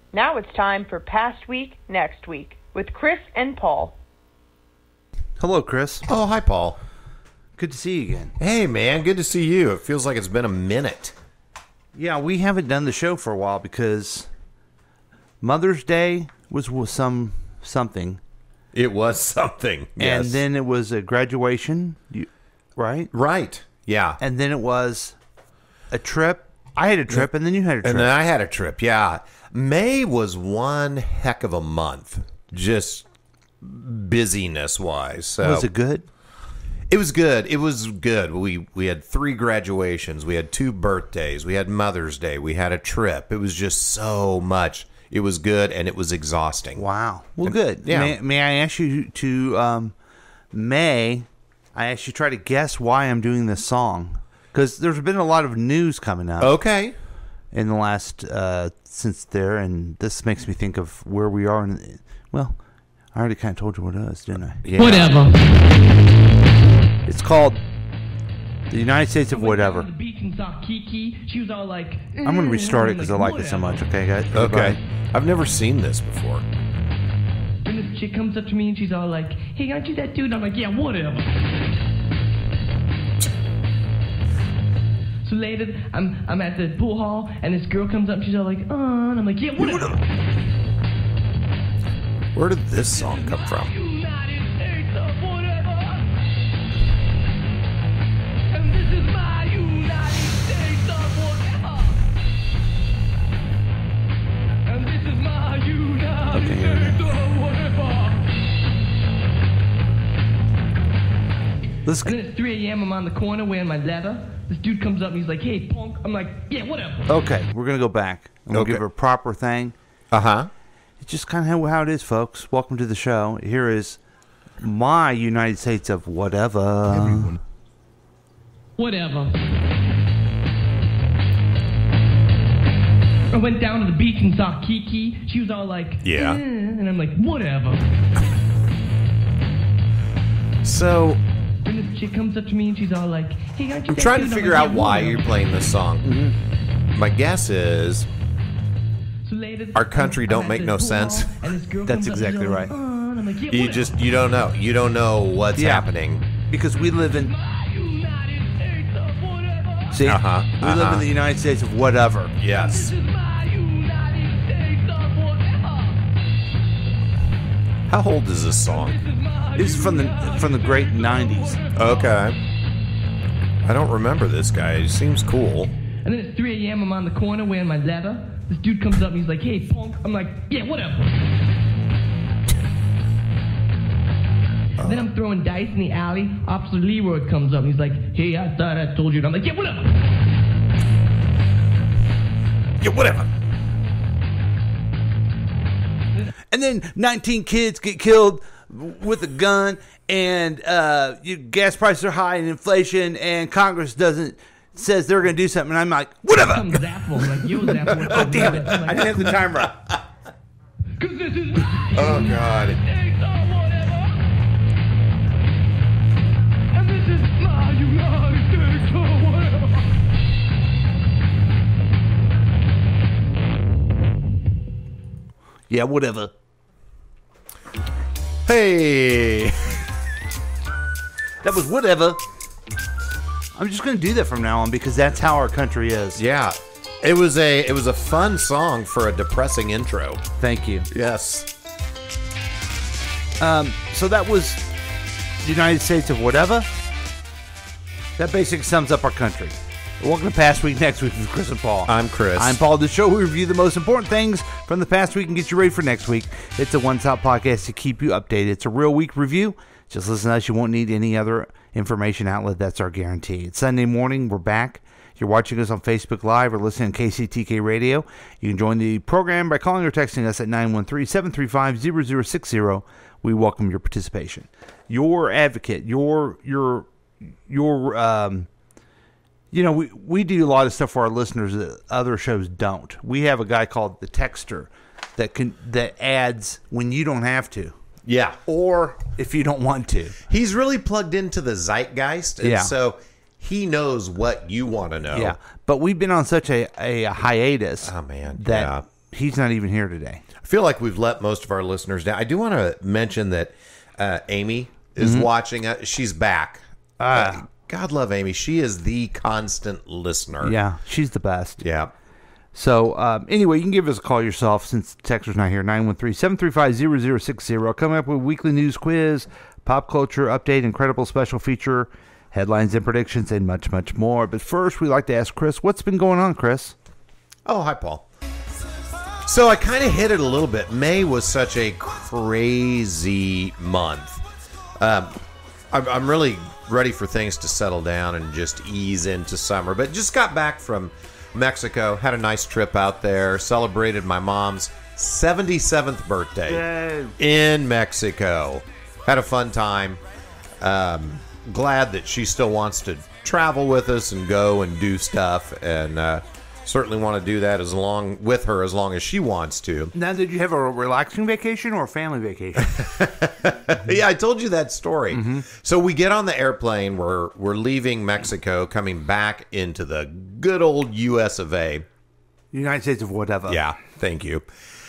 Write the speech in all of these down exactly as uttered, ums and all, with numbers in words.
Now it's time for Past Week, Next Week with Chris and Paul. Hello, Chris. Oh, hi, Paul. Good to see you again. Hey, man. Good to see you. It feels like it's been a minute. Yeah, we haven't done the show for a while because Mother's Day was, was some something. It was something, yes. And then it was a graduation, you, right? Right, yeah. And then it was a trip. I had a trip, and then you had a trip. And then I had a trip, yeah. May was one heck of a month, just busyness-wise. So. Was it good? It was good. It was good. We we had three graduations. We had two birthdays. We had Mother's Day. We had a trip. It was just so much. It was good, and it was exhausting. Wow. Well, and, good. Yeah. May, may I ask you to, um, May, I asked you to try to guess why I'm doing this song. Because there's been a lot of news coming up. Okay. In the last, uh, since there, and this makes me think of where we are. In, well, I already kind of told you what it is, didn't I? Yeah. Whatever. It's called the United States of Whatever. She was all like, I'm going to restart it because I like it so much. Okay, guys? Okay. I've never seen this before. And this chick comes up to me and she's all like, hey, aren't you that dude? I'm like, yeah, whatever. So later, I'm I'm at the pool hall and this girl comes up and she's all like, oh, and I'm like, yeah, whatever. Where did this song come from? United States of whatever. And this is my United States of whatever. And this is my United Okay. States of whatever. Let's And then it's three a.m. I'm on the corner wearing my leather. This dude comes up and he's like, hey, punk. I'm like, yeah, whatever. Okay, we're going to go back. I'm going to Okay. give her a proper thing. Uh-huh. It's just kind of how it is, folks. Welcome to the show. Here is my United States of Whatever. Everyone. Whatever. I went down to the beach and saw Kiki. She was all like, Yeah. eh, and I'm like, whatever. So, And this chick comes up to me and she's all like, hey, aren't you I'm that trying to dude? I'm figure like, out yeah, why whatever. you're playing this song. Mm-hmm. My guess is So later, our country I'm don't at make the no pool sense. hall, and this girl That's comes up and exactly she's all right. like, oh, and I'm like, yeah, you whatever. just, you don't know. You don't know what's Yeah. happening. Because we live in... My United States of whatever. See, Uh-huh, we live uh-huh. in the United States of Whatever. Yes. This is my United States of whatever. How old is this song? This is my This is from the from the great nineties. Okay. I don't remember this guy. He seems cool. And then it's three a.m. I'm on the corner wearing my leather. This dude comes up and he's like, hey, punk. I'm like, yeah, whatever. And then I'm throwing dice in the alley. Officer Leroy comes up and he's like, hey, I thought I told you. And I'm like, yeah, whatever. Yeah, whatever. And then nineteen kids get killed with a gun, and uh, you, gas prices are high and inflation, and Congress doesn't says they're going to do something. And I'm like, whatever. Some Zappo. I'm like, yo, Zappo. Oh, damn it. I didn't have the timer up. Because this is my Oh, God. States of whatever. And this is my United States of whatever. Yeah, whatever. Hey. That was whatever. I'm just going to do that from now on because that's how our country is. Yeah. It was a it was a fun song for a depressing intro. Thank you. Yes. Um, so that was the United States of Whatever. That basically sums up our country. Welcome to Past Week, Next Week with Chris and Paul. I'm Chris. I'm Paul. The show we review the most important things from the past week and get you ready for next week. It's a one-stop podcast to keep you updated. It's a real week review. Just listen to us. You won't need any other information outlet. That's our guarantee. It's Sunday morning. We're back. You're watching us on Facebook Live or listening to K C T K Radio. You can join the program by calling or texting us at nine one three, seven three five, zero zero six zero. We welcome your participation. Your advocate, your, your, your, um, you know, we, we do a lot of stuff for our listeners that other shows don't. We have a guy called the Texter that can that adds when you don't have to. Yeah. Or if you don't want to. He's really plugged into the zeitgeist, and Yeah. so he knows what you want to know. Yeah. But we've been on such a, a hiatus Oh, man. that yeah. he's not even here today. I feel like we've let most of our listeners down. I do want to mention that uh, Amy is Mm-hmm. watching. Uh, she's back. Uh, God love Amy. She is the constant listener. Yeah, she's the best. Yeah. So, um, anyway, you can give us a call yourself since Texter's not here. nine one three, seven three five, zero zero six zero. Coming up with weekly news quiz, pop culture update, incredible special feature, headlines and predictions, and much, much more. But first, we like to ask Chris, what's been going on, Chris? Oh, hi, Paul. So I kind of hit it a little bit. May was such a crazy month. Um, I'm, I'm really ready for things to settle down and just ease into summer. But just got back from Mexico, had a nice trip out there, celebrated my mom's seventy-seventh birthday in Mexico. Had a fun time. Um, glad that she still wants to travel with us and go and do stuff, and uh, certainly want to do that as long with her as long as she wants to. Now, did you have a relaxing vacation or a family vacation? Yeah, I told you that story. Mm-hmm. So we get on the airplane. We're we're leaving Mexico, coming back into the good old U S of A. United States of whatever. Yeah, thank you.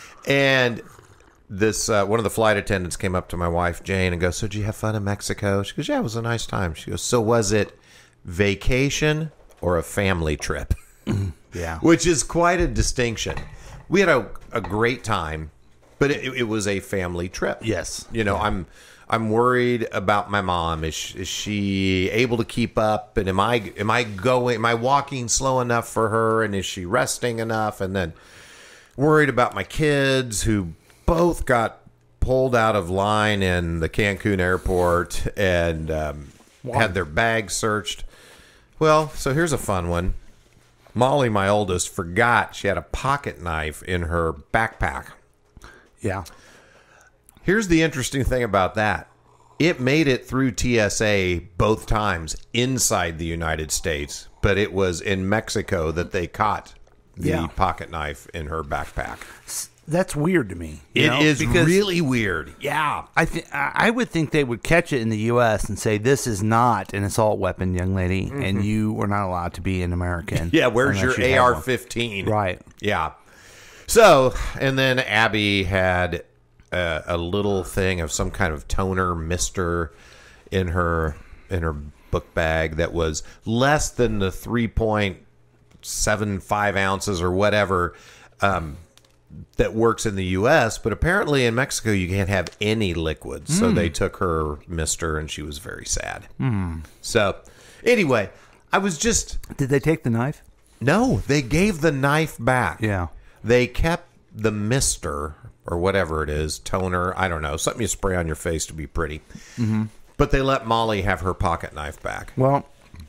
And this uh, one of the flight attendants came up to my wife Jane and goes, "So did you have fun in Mexico?" She goes, "Yeah, it was a nice time." She goes, "So was it vacation or a family trip?" Yeah. Which is quite a distinction. We had a, a great time, but it, it was a family trip. Yes. You know, I'm I'm worried about my mom. Is she, is she able to keep up? And am I am I going? Am I walking slow enough for her? And is she resting enough? And then worried about my kids who both got pulled out of line in the Cancun airport and um, had their bags searched. Well, so here's a fun one. Molly, my oldest, forgot she had a pocket knife in her backpack. Yeah. Here's the interesting thing about that. It made it through T S A both times inside the United States, but it was in Mexico that they caught the Yeah. pocket knife in her backpack. That's weird to me. you It know, is because really weird. Yeah. I th- I would think they would catch it in the U S and say, this is not an assault weapon, young lady, mm-hmm. and you are not allowed to be an American. Yeah, where's your unless you A have R one. fifteen? Right. Yeah. So, and then Abby had a, a little thing of some kind of toner mister in her in her book bag that was less than the three point seven five ounces or whatever um, that works in the U S, but apparently in Mexico you can't have any liquids. Mm. So they took her mister and she was very sad. Mm. So anyway, I was just... Did they take the knife? No, they gave the knife back. Yeah. They kept the mister or whatever it is, toner, I don't know, something you spray on your face to be pretty. Mm-hmm. But they let Molly have her pocket knife back. Well,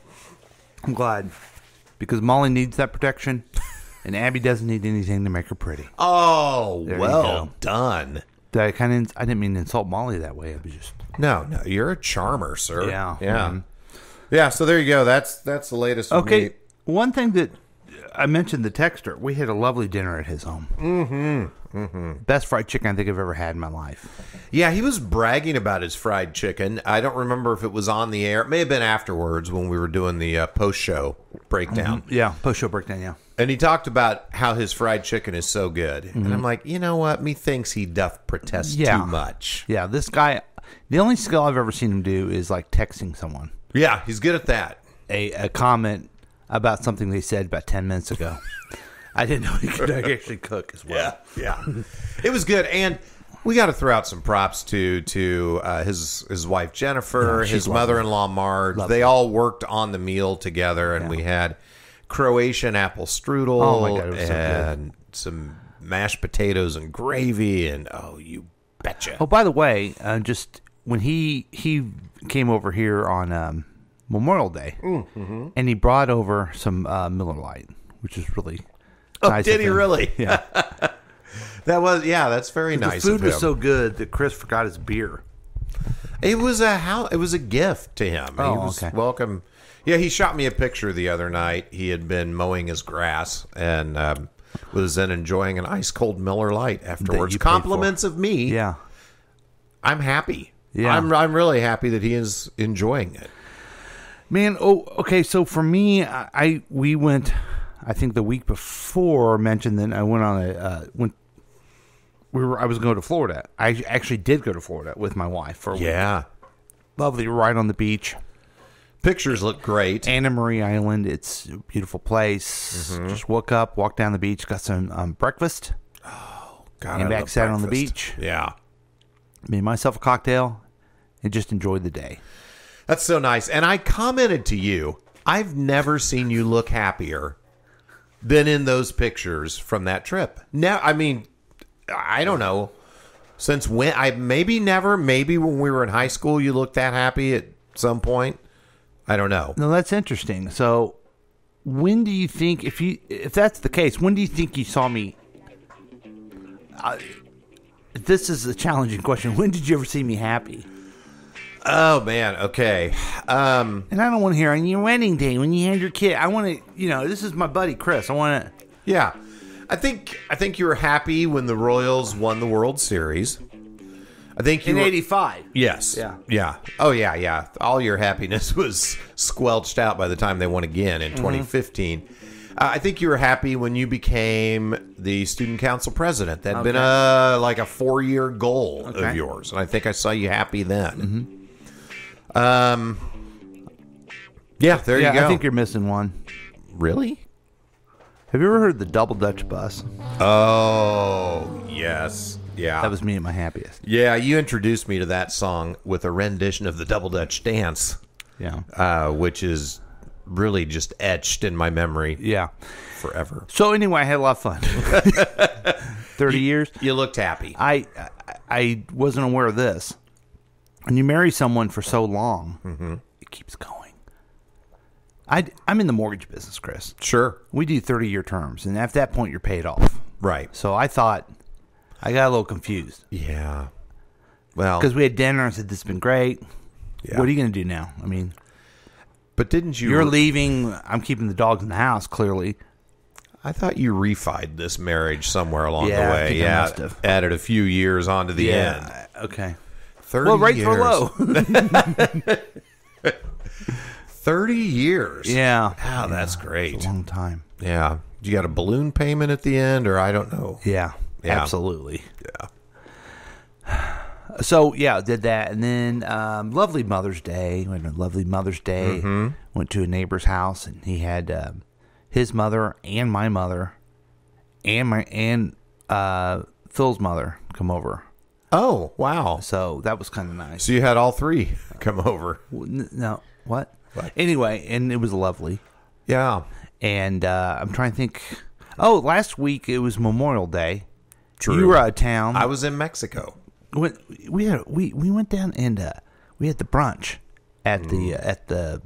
I'm glad, because Molly needs that protection, and Abby doesn't need anything to make her pretty. Oh, There you well go. done. Did I kind of I didn't mean to insult Molly that way. It was just No, no, you're a charmer, sir. Yeah, yeah, man. yeah. So there you go. That's that's the latest. with okay. me. One thing that I mentioned, the texter. We had a lovely dinner at his home. Mm-hmm. Mm-hmm. Best fried chicken I think I've ever had in my life. Yeah, he was bragging about his fried chicken. I don't remember if it was on the air. It may have been afterwards when we were doing the uh, post-show breakdown. Mm-hmm. Yeah, post show breakdown. Yeah. And he talked about how his fried chicken is so good. Mm-hmm. And I'm like, you know what? Me thinks he doth protest Yeah. too much. Yeah, this guy. The only skill I've ever seen him do is like texting someone Yeah, he's good at that. a, a comment about something they said about ten minutes ago. I didn't know he could actually cook as well. Yeah, yeah. It was good. And we got to throw out some props to to uh, his his wife, Jennifer, Yeah, she's his lovely. mother-in-law, Marge. Lovely. They all worked on the meal together, and Yeah. we had Croatian apple strudel Oh, my God, it was so good. and some mashed potatoes and gravy. And, oh, you betcha. Oh, by the way, uh, just when he he came over here on um, Memorial Day, Mm-hmm. and he brought over some uh, Miller Lite, which is really Oh, nice did of he him. really? Yeah. That was, yeah, that's very The nice food of was him. so good that Chris forgot his beer. It was a how it was a gift to him. he Oh, was okay. welcome. Yeah, he shot me a picture the other night. He had been mowing his grass and um, was then enjoying an ice cold Miller Lite afterwards. you paid for. Compliments of me. Yeah. I'm happy. Yeah. I'm I'm really happy that he is enjoying it. Man, oh, okay. So for me, I, I we went I think the week before, mentioned that I went on a uh, went. We were. I was going to Florida. I actually did go to Florida with my wife for a week. Yeah. Lovely, right on the beach. Pictures look great. Anna Marie Island. It's a beautiful place. Mm-hmm. Just woke up, walked down the beach, got some um, breakfast. God, Came I back, love sat on the breakfast. beach. Yeah. Made myself a cocktail and just enjoyed the day. That's so nice. And I commented to you, I've never seen you look happier than in those pictures from that trip. Now, I mean, I don't know. Since when? I maybe never. Maybe when we were in high school, you looked that happy at some point. I don't know. No, that's interesting. So, when do you think, if you if that's the case, when do you think you saw me? Uh, this is a challenging question. When did you ever see me happy? Oh man. Okay. Um. And I don't want to hear on your wedding day when you had your kid. I want to, you know, this is my buddy Chris. I want to. Yeah. I think I think you were happy when the Royals won the World Series. I think you In were, eighty-five. Yes. Yeah. Yeah. Oh yeah, yeah. All your happiness was squelched out by the time they won again in twenty fifteen. Uh, I think you were happy when you became the student council president. That'd been a like a four-year goal Okay. of yours, and I think I saw you happy then. Mm-hmm. Um. Yeah, there Yeah, you go. I think you're missing one. Really? Have you ever heard the Double Dutch Bus? Oh yes, yeah. That was me at my happiest. Yeah, you introduced me to that song with a rendition of the Double Dutch Dance, Yeah. uh, which is really just etched in my memory Yeah. forever. So anyway, I had a lot of fun. Thirty years. You looked happy. I, I I wasn't aware of this. When you marry someone for so long, Mm-hmm. it keeps going. I I'm in the mortgage business, Chris. Sure. We do thirty-year terms, and at that point, you're paid off. Right. So I thought, I got a little confused Yeah. Well, because we had dinner and said, "This has been great. yeah. What are you going to do now?" I mean, but didn't you? you're re- leaving. I'm keeping the dogs in the house. Clearly, I thought you refied this marriage somewhere along Yeah, the I way. think I yeah. must have. Added a few years onto the end. yeah. Okay. Thirty Well, rates years. were low. Thirty years. yeah. Wow, that's great. It's a long time. Yeah. You got a balloon payment at the end, or I don't know. Yeah. Yeah. Absolutely. Yeah. So yeah, did that, and then um, lovely Mother's Day. We had a lovely Mother's Day. Mm-hmm. Went to a neighbor's house, and he had um, his mother and my mother, and my and uh, Phil's mother come over. Oh, wow. So that was kind of nice. So you had all three come over. N- No, what? What? Anyway, and it was lovely. Yeah. And uh, I'm trying to think. Oh, last week it was Memorial Day. True. You were out of town. I was in Mexico. Went, we had we we went down and uh, we had the brunch at the uh, at the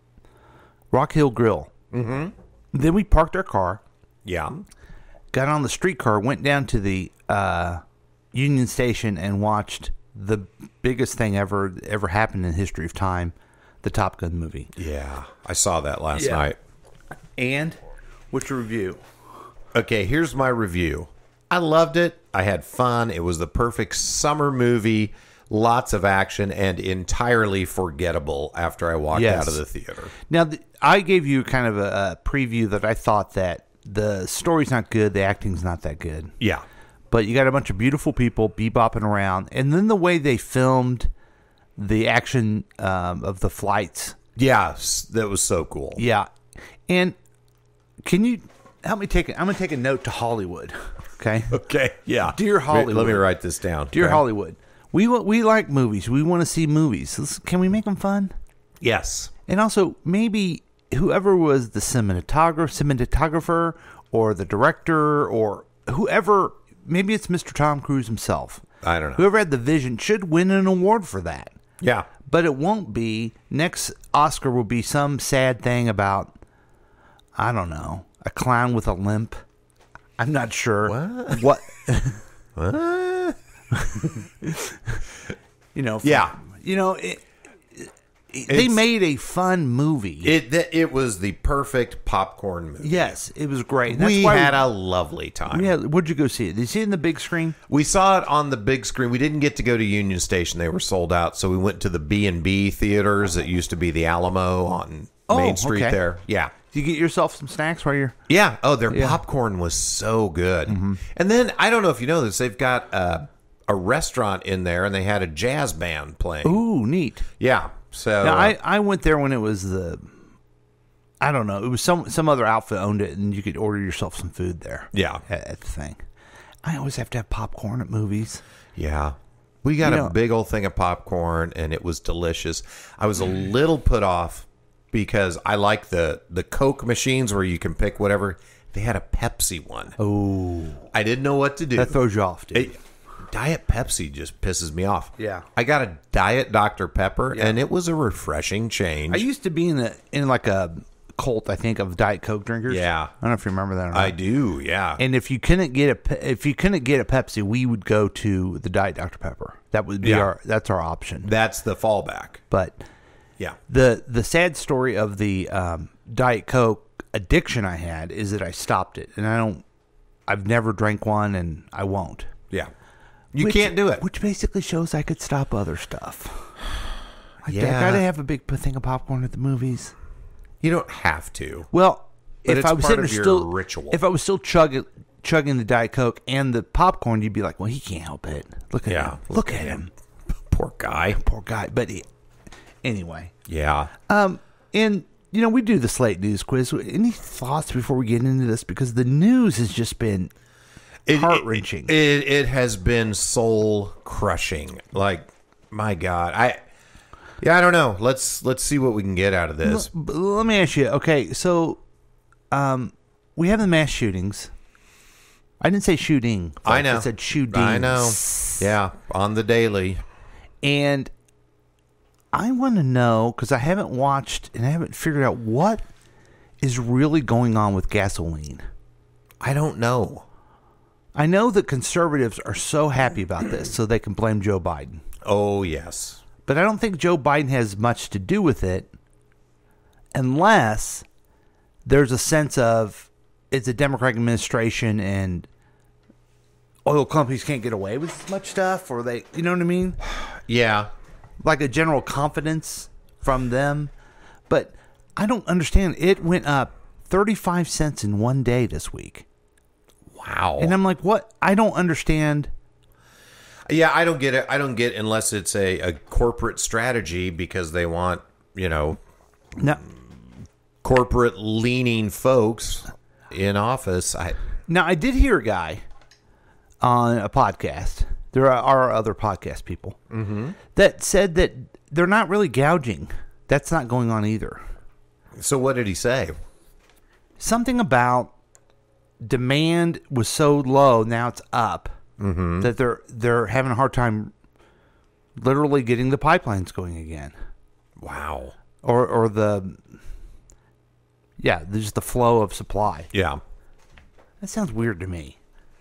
Rock Hill Grill. Mm-hmm. Then we parked our car, Yeah. got on the streetcar, went down to the uh, Union Station, and watched the biggest thing ever ever happened in the history of time, the Top Gun movie. Yeah. I saw that last Yeah. night. And what's your review? Okay, here's my review. I loved it. I had fun. It was the perfect summer movie. Lots of action and entirely forgettable after I walked Yes. out of the theater. Now, th- I gave you kind of a, a preview that I thought that the story's not good, the acting's not that good. Yeah. But you got a bunch of beautiful people bebopping around, and then the way they filmed the action um, of the flights. Yeah, s- that was so cool. Yeah. And can you help me take it? I'm going to take a note to Hollywood. Okay. Okay, yeah. Dear Wait, Hollywood. let me write this down. Dear Okay. Hollywood, we wa- we like movies. We want to see movies. Let's- Can we make them fun? Yes. And also, maybe whoever was the cinematographer, cinematographer, or the director, or whoever, maybe it's Mister Tom Cruise himself. I don't know. Whoever had the vision should win an award for that. Yeah. But it won't be. Next Oscar will be some sad thing about, I don't know, a clown with a limp. I'm not sure. What? What? What? You know. Yeah. You know, it, it, they It's- made a fun movie. It th- it was the perfect popcorn movie. yes, it was great. That's we why had a lovely time. Yeah, where'd you go see it? Did you see it in the big screen? We saw it on the big screen. We didn't get to go to Union Station; they were sold out. So we went to the B and B theaters that used to be the Alamo on Oh, Main Street. okay. There, yeah, Do you get yourself some snacks while you're? Yeah. Oh, their Yeah. popcorn was so good. Mm-hmm. And then I don't know if you know this, they've got uh, a restaurant in there, and they had a jazz band playing. Ooh, neat. Yeah. So Now, uh, I, I went there when it was the, I don't know, it was some some other outfit owned it, and you could order yourself some food there. Yeah. At, at the thing. I always have to have popcorn at movies. yeah. We got You a know- big old thing of popcorn, and it was delicious. I was a little put off because I like the, the Coke machines where you can pick whatever. They had a Pepsi one. Oh, I didn't know what to do. that throws you off, dude. It- Diet Pepsi just pisses me off. Yeah. I got a Diet Doctor Pepper, and it was a refreshing change. I used to be in a in like a cult, I think, of Diet Coke drinkers. Yeah. I don't know if you remember that or not. I do, yeah. And if you couldn't get a Pe- if you couldn't get a Pepsi, we would go to the Diet Doctor Pepper. That would be Yeah. our that's our option. That's the fallback. But Yeah. the the sad story of the um, Diet Coke addiction I had is that I stopped it, and I don't. I've never drank one, and I won't. Yeah. You Which- can't do it. Which basically shows I could stop other stuff. Like, I Yeah. gotta have a big thing of popcorn at the movies. You don't have to. Well, But if it's I was part sitting of there your still ritual. if I was still chugging chugging the Diet Coke and the popcorn, you'd be like, "Well, he can't help it. Look at Yeah, him. look Look, at at him. Poor guy. Poor guy." But he, anyway, Yeah. um, and you know we do the Slate News quiz. Any thoughts before we get into this? Because the news has just been It- heart-wrenching. It, it, it has been soul crushing. Like, my God. I Yeah, I don't know. Let's let's see what we can get out of this. But let me ask you. Okay, so um, we have the mass shootings. I didn't say shooting. I folks. know. I said shootings. I know. Yeah, on the daily. And I want to know, because I haven't watched and I haven't figured out what is really going on with gasoline. I don't know. I know that conservatives are so happy about this, so they can blame Joe Biden. Oh, yes. But I don't think Joe Biden has much to do with it unless there's a sense of it's a Democratic administration and oil companies can't get away with as much stuff, or they, you know what I mean? Yeah. Like a general confidence from them. But I don't understand. It went up thirty-five cents in one day this week. Wow. And I'm like, what? I don't understand. Yeah, I don't get it. I don't get unless it's a, a corporate strategy because they want, you know, Now, corporate leaning folks in office. I now, I did hear a guy on a podcast. There are, are other podcast people Mm-hmm. that said that they're not really gouging. That's not going on either. So what did he say? Something about demand was so low, now it's up, Mm-hmm. that they're they're having a hard time literally getting the pipelines going again, Wow. or or the yeah, just the flow of supply. Yeah. That sounds weird to me.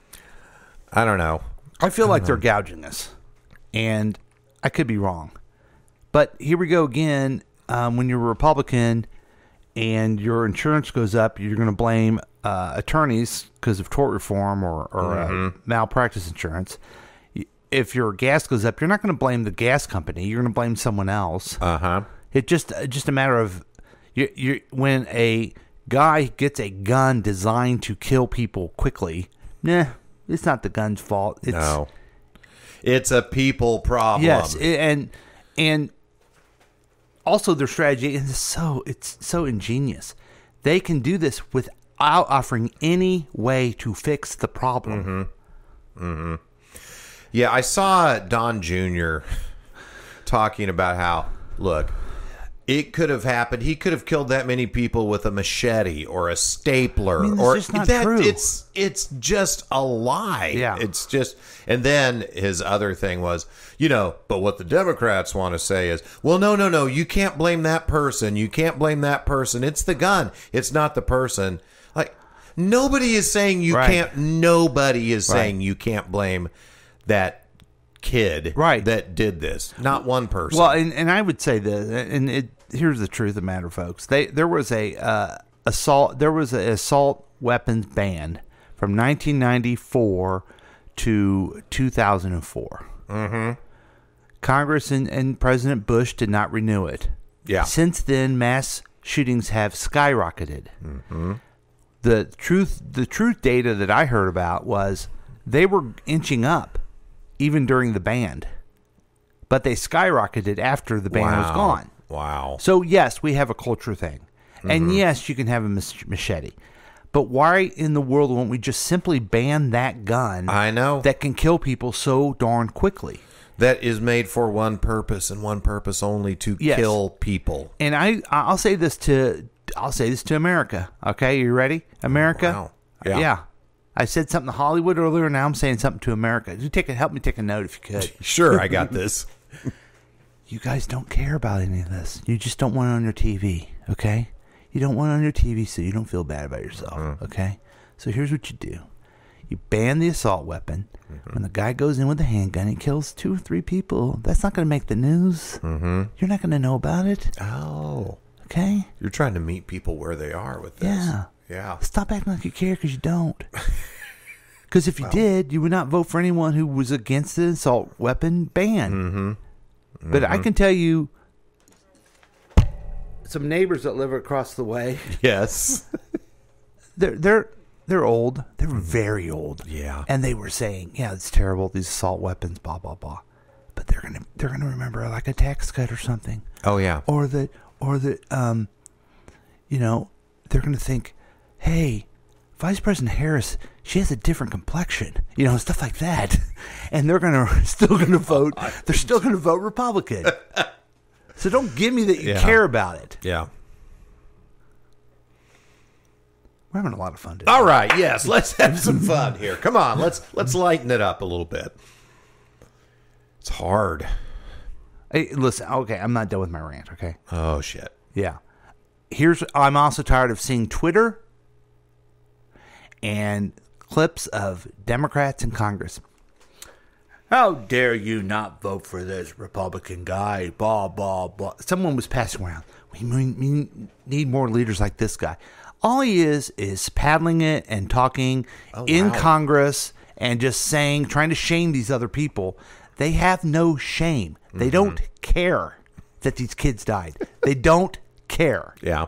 I don't know. I feel like they're gouging us, and I could be wrong. But here we go again. Um, when you're a Republican and your insurance goes up, you're going to blame uh, attorneys because of tort reform or, or uh, malpractice insurance. Y- If your gas goes up, you're not going to blame the gas company. You're going to blame someone else. Uh-huh. It just uh, just a matter of you. You when a guy gets a gun designed to kill people quickly. Nah, it's not the gun's fault. It's, No. It's a people problem. Yes, i- and and also their strategy is so it's so ingenious. They can do this without offering any way to fix the problem. Mm-hmm. Yeah, I saw Don Junior talking about how, look, it could have happened. He could have killed that many people with a machete or a stapler. I mean, that's or just not that, true. It's it's just a lie. Yeah. It's just. And then his other thing was, you know, but what the Democrats want to say is, well, no, no, no, you can't blame that person. You can't blame that person. It's the gun. It's not the person. Like, nobody is saying you Right. can't. Nobody is Right. saying you can't blame that kid Right. that did this. Not one person. Well, and, and I would say this, and it, here's the truth of the matter, folks. They there was a uh, assault there was an assault weapons ban from nineteen ninety-four to two thousand four. Mm-hmm. Congress and, and President Bush did not renew it. Yeah. Since then, mass shootings have skyrocketed. Mm-hmm. The truth, the truth data that I heard about was they were inching up even during the ban, but they skyrocketed after the ban wow. was gone. Wow. So yes, we have a culture thing, Mm-hmm. and yes, you can have a machete. But why in the world won't we just simply ban that gun? I know. That can kill people so darn quickly. That is made for one purpose and one purpose only, to Yes. kill people. And I, I'll say this to, I'll say this to America. Okay, you ready, America? Wow. Yeah. yeah. I said something to Hollywood earlier. Now I'm saying something to America. You take a, help me take a note if you could. Sure, I got this. You guys don't care about any of this. You just don't want it on your T V. Okay. You don't want it on your T V so you don't feel bad about yourself, mm-hmm. okay? So here's what you do. You ban the assault weapon. Mm-hmm. When the guy goes in with a handgun and kills two or three people, that's not going to make the news. Mm-hmm. You're not going to know about it. Oh. Okay? You're trying to meet people where they are with this. Yeah. Yeah. Stop acting like you care because you don't. Because if you well. did, you would not vote for anyone who was against the assault weapon ban. Mm-hmm. Mm-hmm. But I can tell you, some neighbors that live across the way. Yes. they're they're they're old. They're very old. Yeah. And they were saying, yeah, it's terrible, these assault weapons, blah blah blah. But they're gonna they're gonna remember like a tax cut or something. Oh yeah. Or the or the um you know, they're gonna think, hey, Vice President Harris, she has a different complexion, you know, stuff like that. And they're gonna still gonna vote they're still gonna vote Republican. So don't give me that you Yeah. care about it. Yeah. We're having a lot of fun today. All right, yes, let's have some fun here. Come on, let's let's lighten it up a little bit. It's hard. Hey, listen, okay, I'm not done with my rant, okay? Oh shit. Yeah. Here's I'm also tired of seeing Twitter and clips of Democrats in Congress. How dare you not vote for this Republican guy? Blah, blah, blah. Someone was passing around. We need more leaders like this guy. All he is is paddling it and talking oh, in wow. Congress and just saying, trying to shame these other people. They have no shame. They mm-hmm. don't care that these kids died. They don't care. Yeah.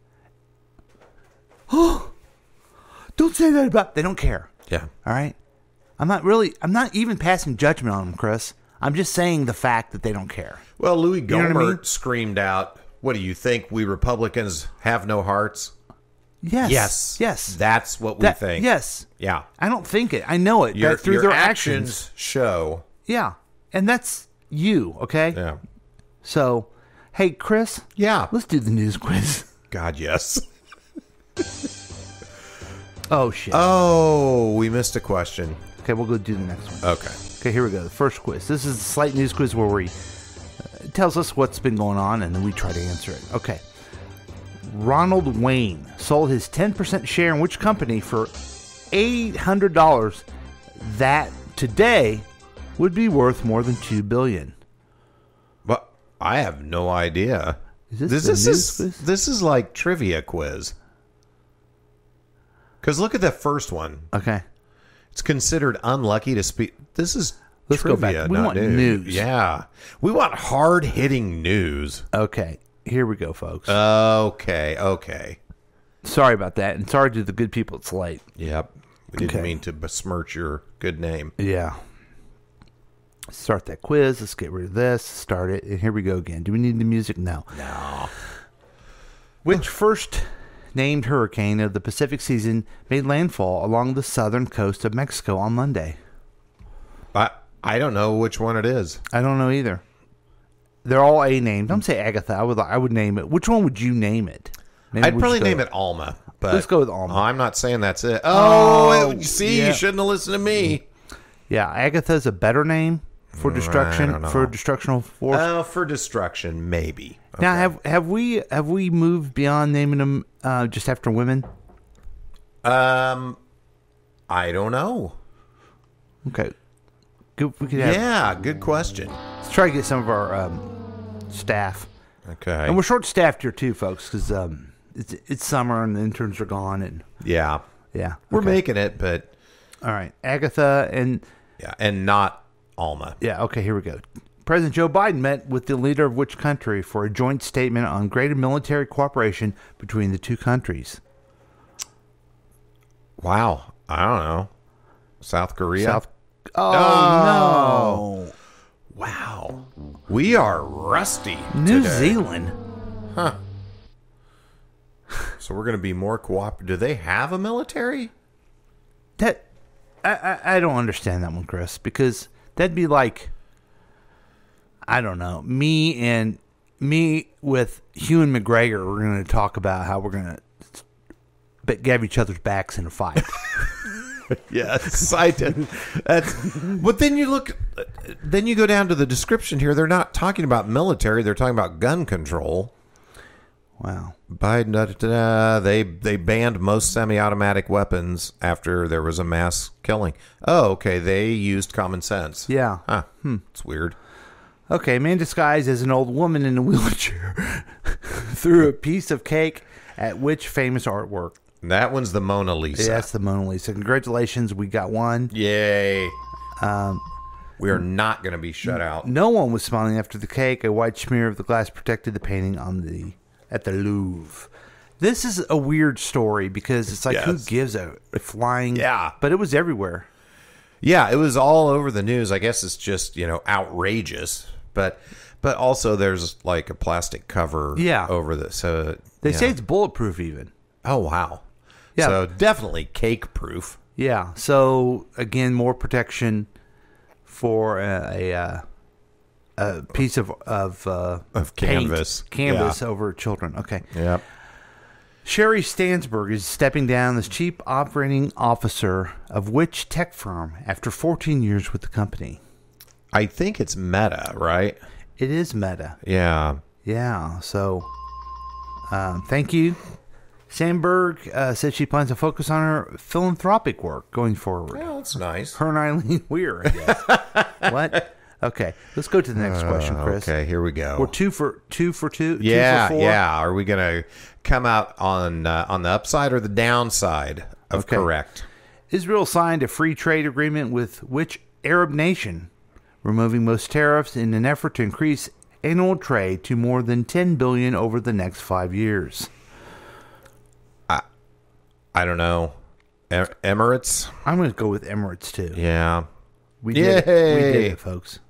Oh, don't say that about. They don't care. Yeah. All right. I'm not really. I'm not even passing judgment on them, Chris. I'm just saying the fact that they don't care. Well, Louis Gohmert you know I mean? screamed out, "What do you think? We Republicans have no hearts?" Yes. Yes. Yes. That's what we that, think. Yes. Yeah. I don't think it. I know it. Your, that through your their actions, actions show. Yeah. And that's you. Okay. Yeah. So, hey, Chris. Yeah. Let's do the news quiz. God, yes. Oh shit. Oh, we missed a question. Okay, we'll go do the next one. Okay. Okay, here we go. The first quiz. This is a slight news quiz where we uh, it tells us what's been going on and then we try to answer it. Okay. Ronald Wayne sold his ten percent share in which company for eight hundred dollars that today would be worth more than two billion dollars. But I have no idea. Is this this the this news is quiz? this is like trivia quiz. Because look at that first one. Okay. It's considered unlucky to speak. This is Let's go trivia, back. We not want news. news. Yeah. We want hard-hitting news. Okay. Here we go, folks. Okay. Okay. Sorry about that. And sorry to the good people at Slate. Yep. We didn't Okay. mean to besmirch your good name. Yeah. Start that quiz. Let's get rid of this. Start it. And here we go again. Do we need the music? No. No. Which first named hurricane of the Pacific season made landfall along the southern coast of Mexico on Monday? I I don't know which one it is. I don't know either. They're all A named. Don't say Agatha. I would I would name it. Which one would you name it? Maybe I'd we'll probably just go- name it Alma. But Let's go with Alma. I'm not saying that's it. Oh, Oh, you see, yeah. you shouldn't have listened to me. Yeah, Agatha's a better name for Mm, destruction I don't know. for destructional force. Oh, for destruction, maybe. Now, Okay. have have we have we moved beyond naming them uh, just after women? um, I don't know. Okay, good. We could have. Yeah, good question. Let's try to get some of our um, staff, Okay. and we're short staffed here too, folks, because um, it's it's summer and the interns are gone, and yeah, yeah, we're okay. making it, but All right, Agatha and yeah, and not Alma. yeah. Okay, here we go. President Joe Biden met with the leader of which country for a joint statement on greater military cooperation between the two countries? Wow. I don't know. South Korea? South. Oh, Oh. no. Wow. We are rusty. New today. Zealand. Huh. So we're going to be more cooperative. Do they have a military? That I, I I don't understand that one, Chris, because that'd be like, I don't know, me and me with Hugh and McGregor. We're going to talk about how we're going to give each other's backs in a fight. Yes, I did. That's, but then you look, then you go down to the description here. They're not talking about military. They're talking about gun control. Wow. Biden, da, da, da, they they banned most semi-automatic weapons after there was a mass killing. Oh, okay. They used common sense. Yeah. Huh. Hmm. It's weird. Okay, man disguised as an old woman in a wheelchair threw a piece of cake at which famous artwork? That one's the Mona Lisa. Yeah, that's the Mona Lisa. Congratulations, we got one. Yay. Um, we are not going to be shut out. No one was smiling after the cake. A white smear of the glass protected the painting on the at the Louvre. This is a weird story because it's like, Yes. who gives a flying? Yeah. But it was everywhere. Yeah, it was all over the news. I guess it's just, you know, outrageous. But but also there's like a plastic cover Yeah. over the so They yeah. say it's bulletproof even. Oh wow. Yeah. So definitely cake proof. Yeah. So again, more protection for a a, uh, a piece of of uh, Of paint, canvas. canvas Yeah. over children. Okay. Yep. Sherry Stansberg is stepping down as chief operating officer of which tech firm after fourteen years with the company? I think it's Meta, right? It is Meta. Yeah. Yeah. So, um, thank you. Sandberg uh, said she plans to focus on her philanthropic work going forward. Well, that's nice. Her and Eileen Weir, I guess. What? Okay, let's go to the next question, Chris. Okay, here we go. We're two for two for two. yeah, two for four. yeah. Are we gonna come out on uh, on the upside or the downside of Okay. correct? Israel signed a free trade agreement with which Arab nation, removing most tariffs in an effort to increase annual trade to more than ten billion dollars over the next five years. I don't know. E- Emirates. I'm going to go with Emirates too. Yeah. We did, it. we did Yay. it, folks.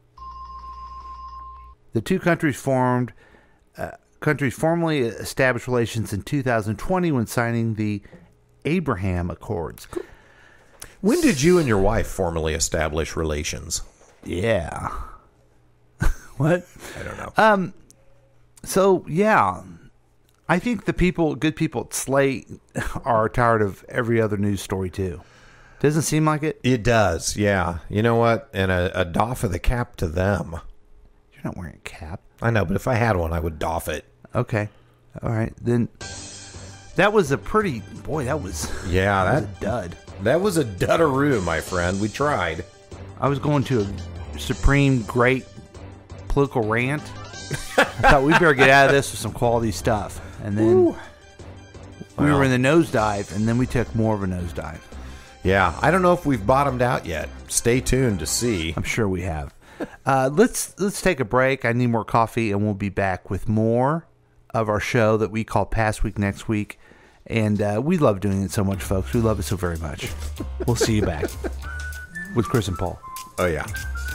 The two countries formed uh, countries formally established relations in two thousand twenty when signing the Abraham Accords. When did you and your wife formally establish relations? Yeah. What? I don't know. Um. So yeah, I think the people, good people at Slate, are tired of every other news story too. Doesn't seem like it. It does, yeah. You know what? And a, a doff of the cap to them. You're not wearing a cap. I know, but if I had one, I would doff it. Okay. All right. Then that was a pretty boy. That was Yeah, that was that a dud. that was a duddaroo, my friend. We tried. I was going to a supreme great political rant. I thought we better get out of this with some quality stuff, and then Ooh. we Well. were in the nosedive, and then we took more of a nosedive. Yeah, I don't know if we've bottomed out yet. Stay tuned to see. I'm sure we have. Uh, let's let's take a break. I need more coffee, and we'll be back with more of our show that we call Past Week Next Week. And uh, we love doing it so much, folks. We love it so very much. We'll see you back with Chris and Paul. Oh, yeah.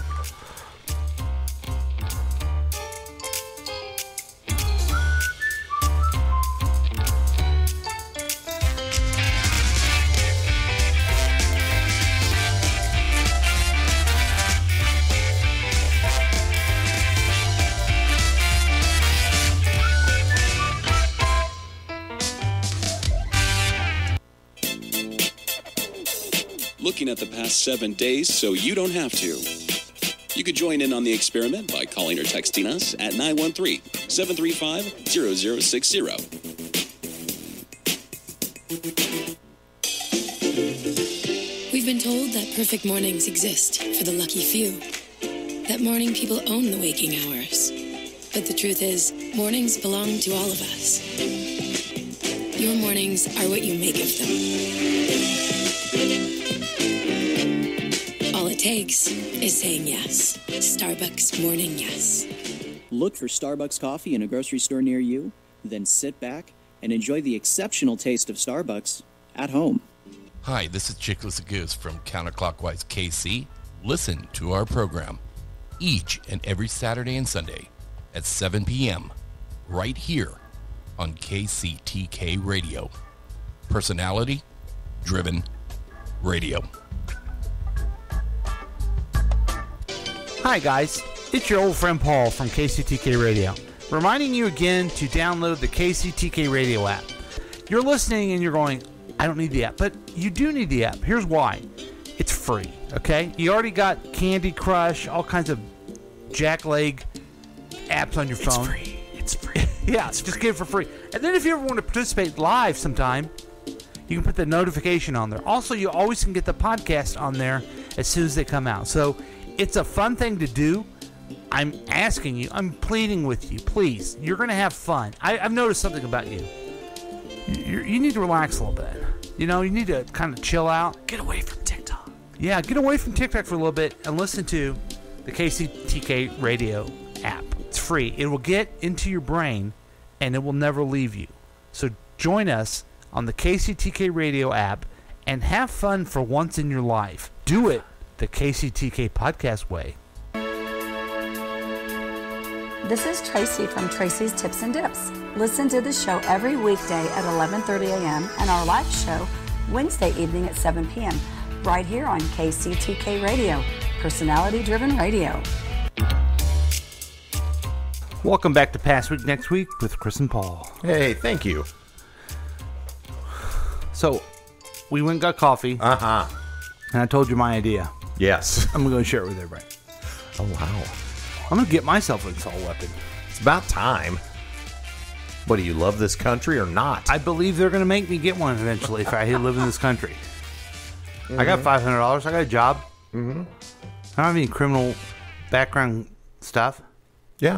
Looking at the past seven days so you don't have to. You could join in on the experiment by calling or texting us at nine one three, seven three five, zero zero six zero. We've been told that perfect mornings exist for the lucky few. That morning people own the waking hours. But the truth is, mornings belong to all of us. Your mornings are what you make of them. All it takes is saying yes. Starbucks Morning Yes. Look for Starbucks coffee in a grocery store near you, then sit back and enjoy the exceptional taste of Starbucks at home. Hi, this is Chickless Goose from Counterclockwise K C. Listen to our program each and every Saturday and Sunday at seven p.m. right here on K C T K Radio. Personality driven radio. Hi guys, it's your old friend Paul from K C T K Radio, reminding you again to download the K C T K Radio app. You're listening and you're going, I don't need the app, but you do need the app. Here's why. It's free, okay? You already got Candy Crush, all kinds of jackleg apps on your phone. It's free. It's free. Yeah, it's just free. get it for free. And then if you ever want to participate live sometime, you can put the notification on there. Also, you always can get the podcast on there as soon as they come out. So it's a fun thing to do. I'm asking you, I'm pleading with you, please. You're going to have fun. I, I've noticed something about you. You, you need to relax a little bit. You know, you need to kind of chill out. Get away from TikTok. Yeah, get away from TikTok for a little bit and listen to the K C T K Radio app. It's free. It will get into your brain and it will never leave you. So join us on the K C T K Radio app and have fun for once in your life. Do it the K C T K podcast way. This is Tracy from Tracy's Tips and Dips. Listen to the show every weekday at eleven thirty a.m. and our live show Wednesday evening at seven p.m. right here on K C T K Radio, personality-driven radio. Welcome back to Past Week Next Week with Chris and Paul. Hey, thank you. So, we went and got coffee. Uh-huh. And I told you my idea. Yes. I'm going to share it with everybody. Oh, wow. I'm going to get myself an assault weapon. It's about time. What, do you love this country or not? I believe they're going to make me get one eventually if I live in this country. Mm-hmm. I got five hundred dollars. I got a job. Mm-hmm. I don't have any criminal background stuff. Yeah.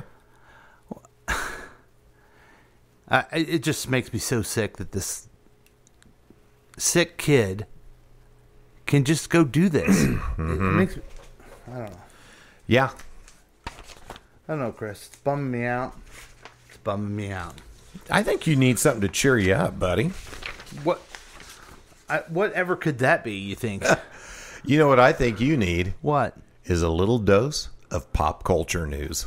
Uh, it just makes me so sick that this sick kid can just go do this. Mm-hmm. It makes me, I don't know. Yeah. I don't know, Chris. It's bumming me out. It's bumming me out. I think you need something to cheer you up, buddy. What? I, whatever could that be, you think? You know what I think you need? What? Is a little dose of pop culture news.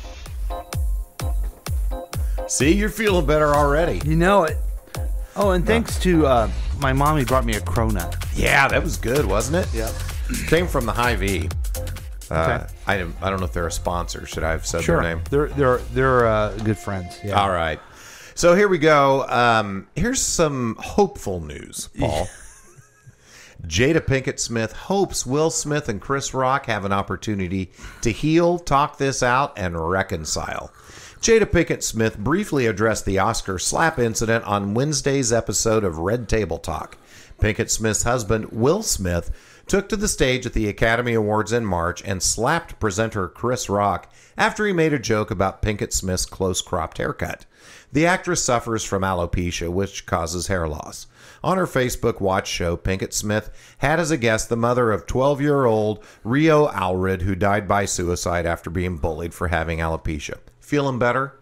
See, you're feeling better already. You know it. Oh, and thanks uh, to uh, my mommy brought me a cronut. Yeah, that was good, wasn't it? Yep. Came from the Hy-Vee. Uh, Okay. I, I don't know if they're a sponsor. Should I have said Sure. their name? They're they're they're uh, good friends. Yeah. All right. So here we go. Um, here's some hopeful news, Paul. Jada Pinkett Smith hopes Will Smith and Chris Rock have an opportunity to heal, talk this out, and reconcile. Jada Pinkett Smith briefly addressed the Oscar slap incident on Wednesday's episode of Red Table Talk. Pinkett Smith's husband, Will Smith, took to the stage at the Academy Awards in March and slapped presenter Chris Rock after he made a joke about Pinkett Smith's close-cropped haircut. The actress suffers from alopecia, which causes hair loss. On her Facebook Watch show, Pinkett Smith had as a guest the mother of twelve-year-old Rio Alred, who died by suicide after being bullied for having alopecia. Feeling better?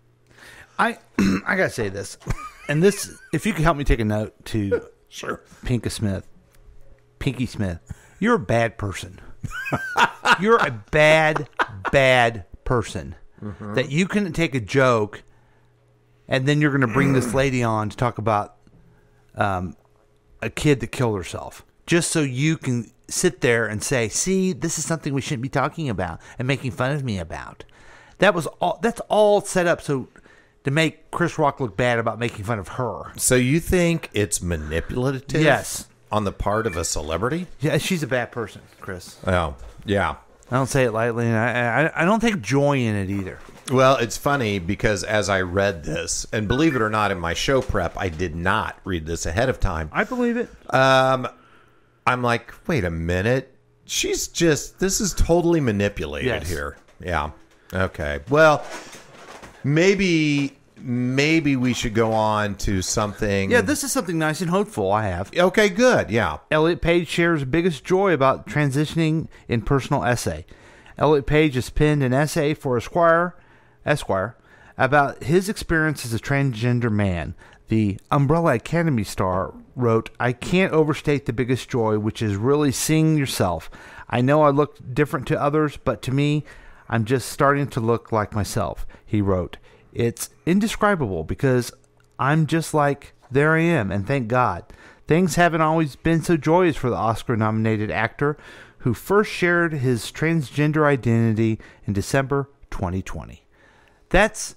I I gotta say this, and this, if you could help me take a note to Sure. Pinky Smith, Pinky Smith, you're a bad person. You're a bad, bad person. Mm-hmm. That you can take a joke, and then you're going to bring this lady on to talk about um, a kid that killed herself, just so you can sit there and say, "See, this is something we shouldn't be talking about and making fun of me about." That was all. That's all set up so to make Chris Rock look bad about making fun of her. So you think it's manipulative? Yes. On the part of a celebrity? Yeah, she's a bad person, Chris. Oh, yeah. I don't say it lightly, and I, I, I don't take joy in it either. Well, it's funny because as I read this, and believe it or not, in my show prep, I did not read this ahead of time. I believe it. Um, I'm like, wait a minute. She's just, this is totally manipulated Yes. here. Yeah. Okay. Well, maybe maybe we should go on to something. Yeah, this is something nice and hopeful I have. Okay, good. Yeah. Elliot Page shares biggest joy about transitioning in personal essay. Elliot Page has penned an essay for Esquire, Esquire about his experience as a transgender man. The Umbrella Academy star wrote, "I can't overstate the biggest joy, which is really seeing yourself. I know I look different to others, but to me, I'm just starting to look like myself," he wrote. "It's indescribable because I'm just like, there I am, and thank God. Things haven't always been so joyous for the Oscar-nominated actor who first shared his transgender identity in December twenty twenty. That's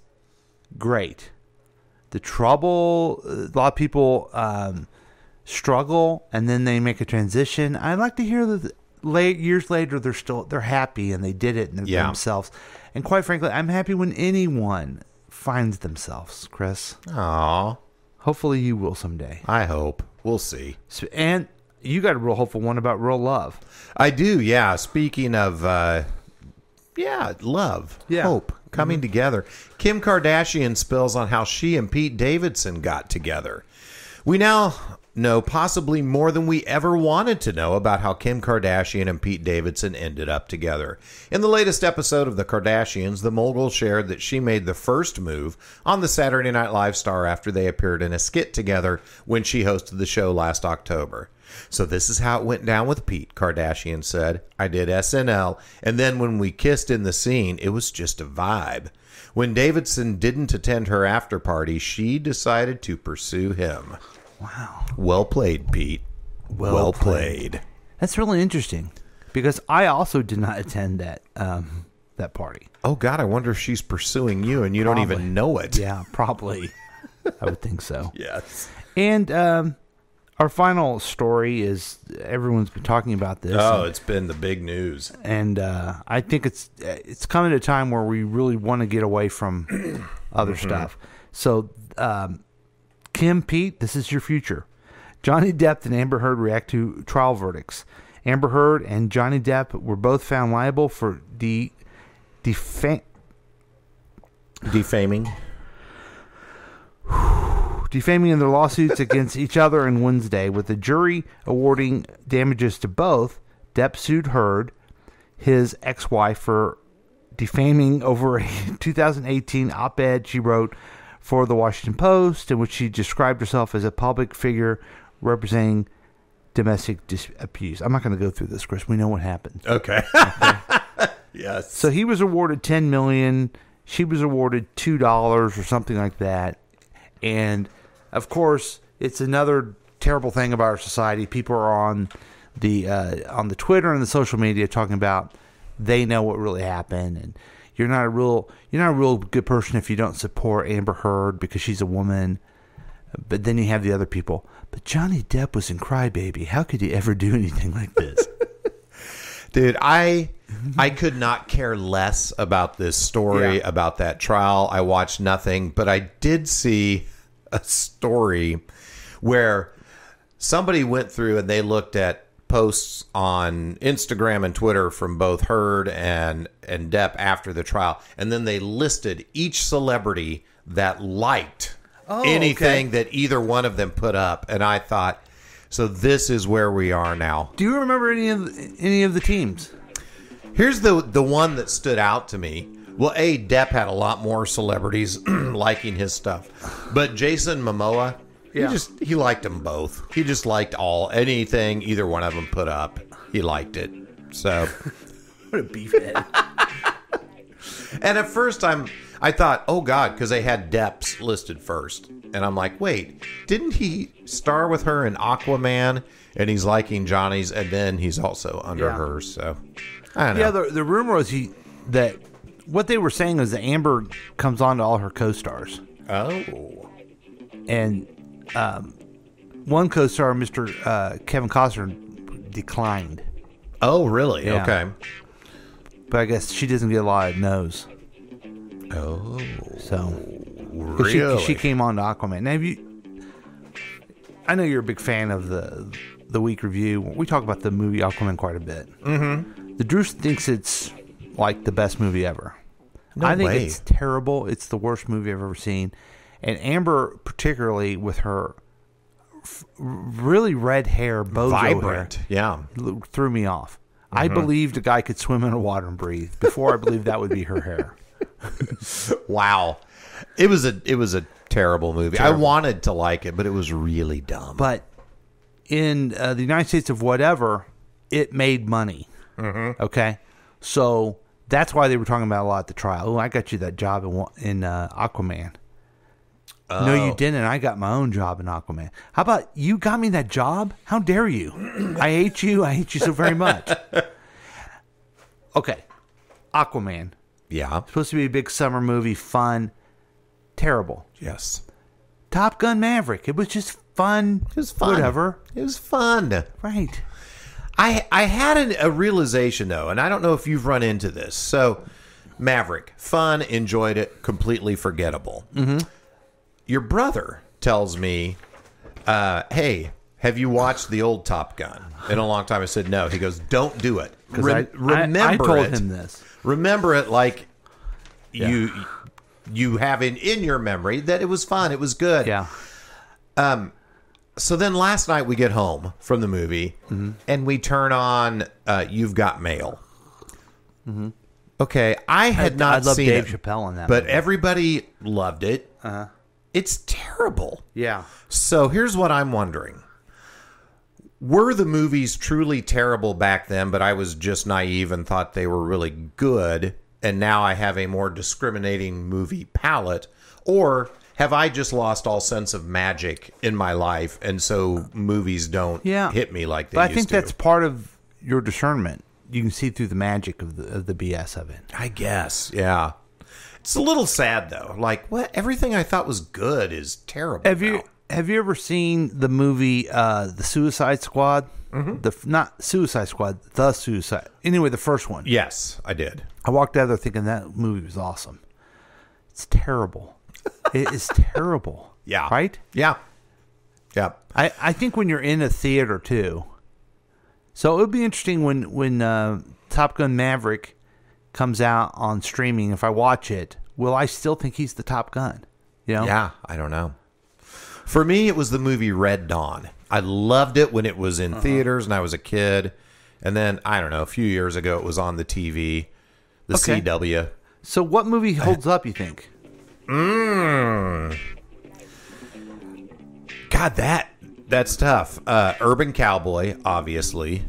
great. The trouble, a lot of people um, struggle, and then they make a transition. I like to hear that late, years later they're still they're happy and they did it and they're Yeah. themselves. And quite frankly, I'm happy when anyone finds themselves, Chris. Aw. Hopefully you will someday. I hope. We'll see. So, and you got a real hopeful one about real love. I do, yeah. Speaking of, uh, yeah, love, Yeah. hope, coming together. Kim Kardashian spills on how she and Pete Davidson got together. We now know possibly more than we ever wanted to know about how Kim Kardashian and Pete Davidson ended up together. In the latest episode of The Kardashians, the mogul shared that she made the first move on the Saturday Night Live star after they appeared in a skit together when she hosted the show last October. "So this is how it went down with Pete," Kardashian said. "I did S N L, and then when we kissed in the scene, it was just a vibe. When Davidson didn't attend her after party, she decided to pursue him." Wow. Well played, Pete. Well, Well played. played. That's really interesting because I also did not attend that um, that party. Oh, God, I wonder if she's pursuing you and you Probably. don't even know it. Yeah, probably. I would think so. Yes. And um, our final story is everyone's been talking about this. Oh, and, it's been the big news. and uh, I think it's it's coming to a time where we really want to get away from other Mm-hmm. stuff. So, um, Kim, Pete, this is your future. Johnny Depp and Amber Heard react to trial verdicts. Amber Heard and Johnny Depp were both found liable for de defa- Defaming. defaming in their lawsuits against each other on Wednesday, with the jury awarding damages to both. Depp sued Heard, his ex-wife, for defaming over a two thousand eighteen op-ed she wrote for the Washington Post, in which she described herself as a public figure representing domestic dis- abuse. I'm not going to go through this, Chris. We know what happened. Okay. Yes. So he was awarded ten million dollars. She was awarded two dollars or something like that. And of course, it's another terrible thing about our society. People are on the uh, on the Twitter and the social media talking about they know what really happened, and you're not a real you're not a real good person if you don't support Amber Heard because she's a woman. But then you have the other people. But Johnny Depp was in Crybaby. How could he ever do anything like this? Dude, I I could not care less about this story, Yeah. about that trial. I watched nothing, but I did see a story where somebody went through and they looked at posts on Instagram and Twitter from both Heard and and Depp after the trial, and then they listed each celebrity that liked Oh, anything okay. that either one of them put up, and I thought, so this is where we are now. Do you remember any of the, any of the teams? Here's the the one that stood out to me. Well, A, Depp had a lot more celebrities liking his stuff, but Jason Momoa, Yeah. he just he liked them both. He just liked all anything either one of them put up. He liked it. So, What a beefhead. and at first I'm I thought, oh God, because they had Depp's listed first, and I'm like, wait, didn't he star with her in Aquaman? And he's liking Johnny's, and then he's also under Yeah. hers. So, I don't know. Yeah, the, the rumor was he that what they were saying is that Amber comes on to all her co-stars, oh. and um, one co-star, Mister Uh, Kevin Costner, declined. Oh, really? Yeah. Okay. But I guess she doesn't get a lot of no's. Oh, So 'cause really? she, she came on to Aquaman. Now, have you? I know you're a big fan of the the week review. We talk about the movie Aquaman quite a bit. Mm-hmm. The Drew thinks it's like the best movie ever. No I think way. it's terrible. It's the worst movie I've ever seen. And Amber, particularly with her f- really red hair, bozo Vibrant, hair, yeah. l- threw me off. Mm-hmm. I believed a guy could swim underwater and breathe before I believed that would be her hair. Wow. It was a it was a terrible movie. Terrible. I wanted to like it, but it was really dumb. But in uh, the United States of whatever, it made money. Mm-hmm. Okay, so that's why they were talking about a lot at the trial. Oh, I got you that job in wa- in uh, Aquaman. Oh. No, you didn't. I got my own job in Aquaman. How about you got me that job? How dare you? I hate you. I hate you so very much. Okay, Aquaman. Yeah. Supposed to be a big summer movie, fun. Terrible. Yes. Top Gun Maverick. It was just fun. It was fun. Whatever. It was fun. Right. I I had an, a realization though, and I don't know if you've run into this. So, Maverick, fun, enjoyed it, completely forgettable. Mm-hmm. Your brother tells me, uh, "Hey, have you watched the old Top Gun?" In a long time, I said no. He goes, "Don't do it. 'Cause Re- I- I- remember I told it. him this. Remember it like Yeah. you you have in in your memory that it was fun. It was good." Yeah. Um. So then last night we get home from the movie Mm-hmm. and we turn on uh, You've Got Mail. Mm-hmm. Okay, I had I- not I love seen Dave it, Chappelle in that but movie. everybody loved it. Uh-huh. It's terrible. Yeah. So here's what I'm wondering. Were the movies truly terrible back then, but I was just naive and thought they were really good, and now I have a more discriminating movie palette? Or have I just lost all sense of magic in my life, and so movies don't Yeah. hit me like they But I used think to? that's part of your discernment. You can see through the magic of the of the B S of it. I guess, yeah. It's a little sad, though. Like, what? Everything I thought was good is terrible Have now. you have you ever seen the movie uh, The Suicide Squad? Mm-hmm. The not Suicide Squad, The Suicide. Anyway, the first one. Yes, I did. I walked out of there thinking that movie was awesome. It's terrible. It is terrible. Yeah. Right? Yeah. Yeah. I, I think when you're in a theater too. So it would be interesting when when uh, Top Gun Maverick comes out on streaming. If I watch it, will I still think he's the Top Gun? You know? Yeah, I don't know. For me, it was the movie Red Dawn. I loved it when it was in Uh-huh. theaters and I was a kid. And then, I don't know, a few years ago, it was on the T V, the Okay. C W. So what movie holds up, you think? Mmm. God, that that's tough. Uh, Urban Cowboy, obviously.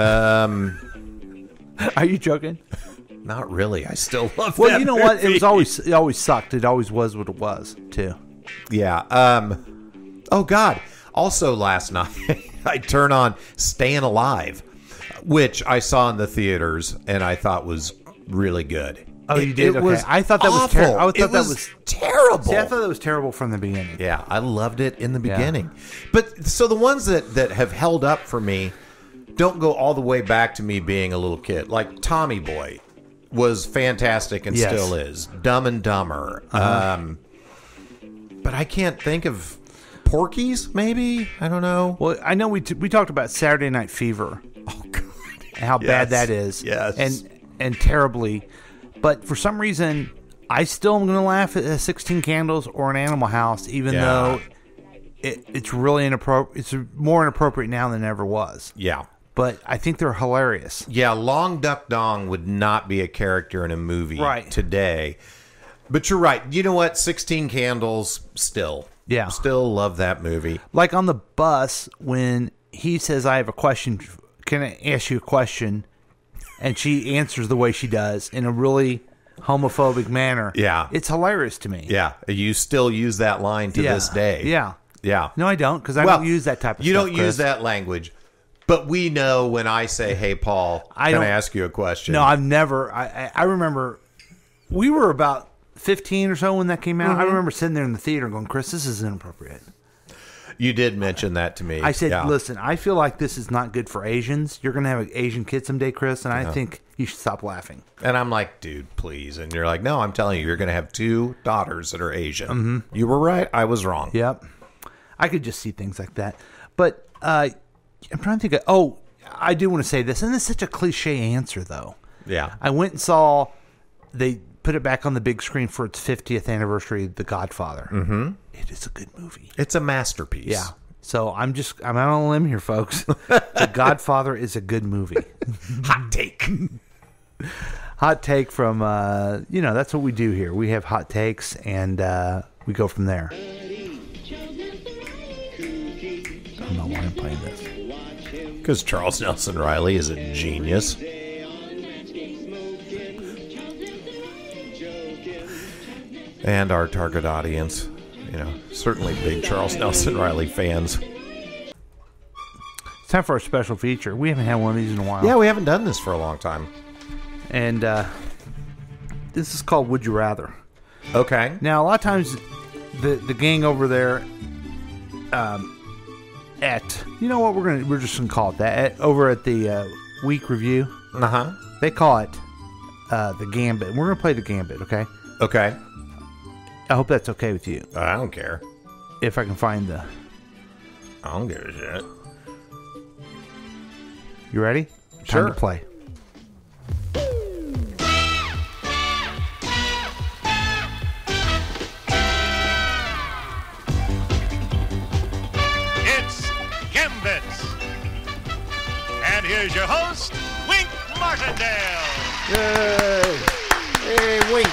Um, Are you joking? Not really. I still love Well, that you know what? It movie. was always it always sucked. It always was what it was too. Yeah. Um. Oh God. Also, last night I turn on Staying Alive, which I saw in the theaters and I thought was really good. Oh, you It- did? It okay. was I thought that was awful. terrible. I thought It that was was terrible. See, I thought that was terrible from the beginning. Yeah, I loved it in the beginning. But so the ones that, that have held up for me don't go all the way back to me being a little kid. Like Tommy Boy was fantastic and Yes. still is. Dumb and Dumber. Uh-huh. Um, but I can't think of Porky's, maybe? I don't know. Well, I know we t- we talked about Saturday Night Fever. Oh, God. And how bad Yes. that is. Yes. And and terribly. But for some reason, I still am going to laugh at uh, sixteen Candles or An Animal House, even Yeah. though it, it's really inappropriate. It's more inappropriate now than it ever was. Yeah. But I think they're hilarious. Yeah, Long Duck Dong would not be a character in a movie Right. today. But you're right. You know what? sixteen Candles, still. Yeah. Still love that movie. Like on the bus when he says, I have a question. Can I ask you a question? And she answers the way she does in a really homophobic manner. Yeah. It's hilarious to me. Yeah. You still use that line to Yeah. this day. Yeah. Yeah. No, I don't, because I Well, don't use that type of You stuff. don't Chris. use that language. But we know when I say, hey, Paul, I can I don't- ask you a question? No, I've never. I, I, I remember we were about fifteen or so when that came out. I Mhm. remember sitting there in the theater going, Chris, this is inappropriate. You did mention that to me. I said, Yeah. listen, I feel like this is not good for Asians. You're going to have an Asian kid someday, Chris, and I Yeah. think you should stop laughing. And I'm like, dude, please. And you're like, no, I'm telling you, you're going to have two daughters that are Asian. Mhm. You were right. I was wrong. Yep. I could just see things like that. But uh, I'm trying to think of, oh, I do want to say this, and this is such a cliche answer, though. Yeah. I went and saw, they put it back on the big screen for its fiftieth anniversary of The Godfather. Mm-hmm. It is a good movie. It's a masterpiece. Yeah. So I'm just, I'm out on a limb here, folks. The Godfather is a good movie. Hot take. Hot take from, uh, you know, that's what we do here. We have hot takes, and uh, we go from there. I don't know why I'm playing this. Because Charles Nelson Riley is a genius. And our target audience, you know, certainly big Charles Nelson Riley fans. It's time for our special feature. We haven't had one of these in a while. Yeah, we haven't done this for a long time. And uh, this is called Would You Rather. Okay. Now, a lot of times, the the gang over there, um, at you know what we're gonna we're just gonna call it that at, over at the uh, week review. Uh huh. They call it uh, the Gambit. We're gonna play the Gambit. Okay. Okay. I hope that's okay with you. I don't care. If I can find the. I don't give a shit. You ready? Sure. Time to play. It's Gambit. And here's your host, Wink Martindale. Yay! Hey, Wink.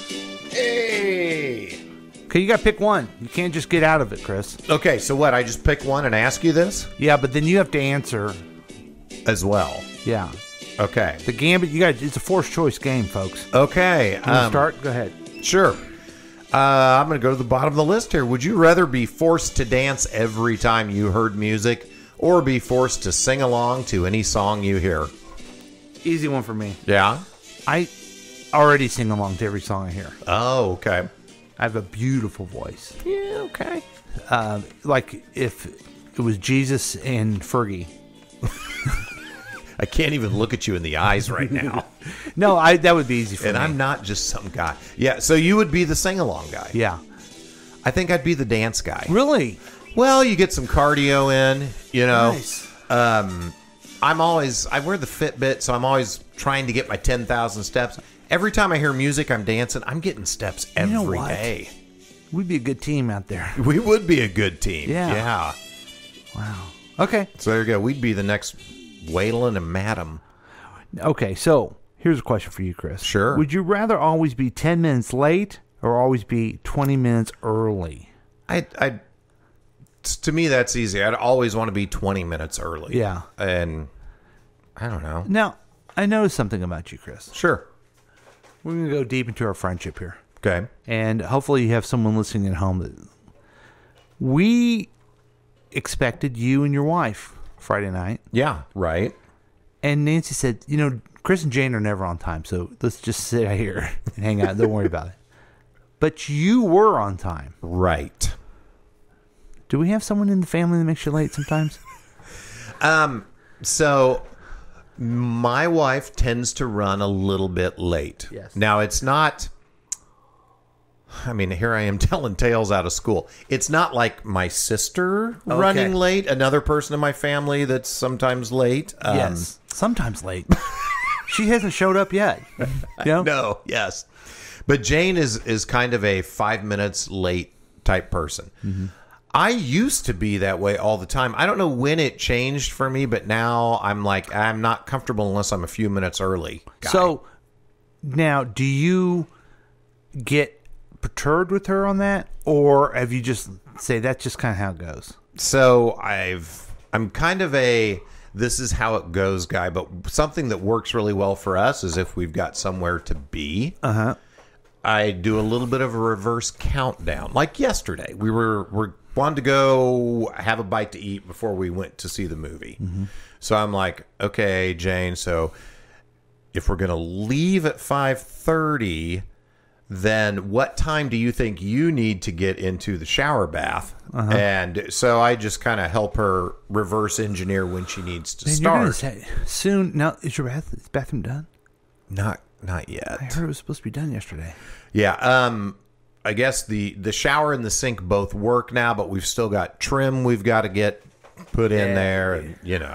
Hey. Okay, you got to pick one. You can't just get out of it, Chris. Okay, so what? I just pick one and ask you this? Yeah, but then you have to answer as well. Yeah. Okay. The Gambit, you got it's a forced choice game, folks. Okay. Can you um, start? Go ahead. Sure. Uh, I'm going to go to the bottom of the list here. Would you rather be forced to dance every time you heard music or be forced to sing along to any song you hear? Easy one for me. Yeah? I already sing along to every song I hear. Oh, okay. I have a beautiful voice. Yeah, okay. Uh, like if it was Jesus and Fergie. I can't even look at you in the eyes right now. No, I that would be easy for and me. And I'm not just some guy. Yeah, so you would be the sing-along guy. Yeah. I think I'd be the dance guy. Really? Well, you get some cardio in, you know. Nice. Um, I'm always, I wear the Fitbit, so I'm always trying to get my ten thousand steps. Every time I hear music, I'm dancing. I'm getting steps every you know what? day. We'd be a good team out there. We would be a good team. Yeah. Yeah. Wow. Okay. So there you go. We'd be the next Waylon and Madam. Okay, so here's a question for you, Chris. Sure. Would you rather always be ten minutes late or always be twenty minutes early? I, I, to me, that's easy. I'd always want to be twenty minutes early. Yeah. And I don't know. Now, I noticed something about you, Chris. Sure. We're going to go deep into our friendship here. Okay. And hopefully you have someone listening at home that we expected you and your wife Friday night. Yeah, right. And Nancy said, you know, Chris and Jane are never on time, so let's just sit out here and hang out. Don't worry about it. But you were on time. Right. Do we have someone in the family that makes you late sometimes? um. So my wife tends to run a little bit late. Yes. Now, it's not... I mean, here I am telling tales out of school. It's not like my sister Okay. running late, another person in my family that's sometimes late. Um, Yes, sometimes late. She hasn't showed up yet. You know? No, yes. But Jane is, is kind of a five minutes late type person. Mm-hmm. I used to be that way all the time. I don't know when it changed for me, but now I'm like, I'm not comfortable unless I'm a few minutes early. guy. So now, do you get perturbed with her on that, or have you just say that's just kind of how it goes? So I've I'm kind of a this is how it goes guy, but something that works really well for us is if we've got somewhere to be. Uh huh. I do a little bit of a reverse countdown. Like yesterday, we were we wanted to go have a bite to eat before we went to see the movie. Mm-hmm. So I'm like, okay, Jane. So if we're gonna leave at five thirty, then what time do you think you need to get into the shower bath? Uh-huh. And so I just kind of help her reverse engineer when she needs to Man, you're gonna start. say, soon. Now, is your bath, is bathroom done? Not not yet. I heard it was supposed to be done yesterday. Yeah. Um. I guess the the shower and the sink both work now, but we've still got trim we've got to get put in Yeah. there, and you know.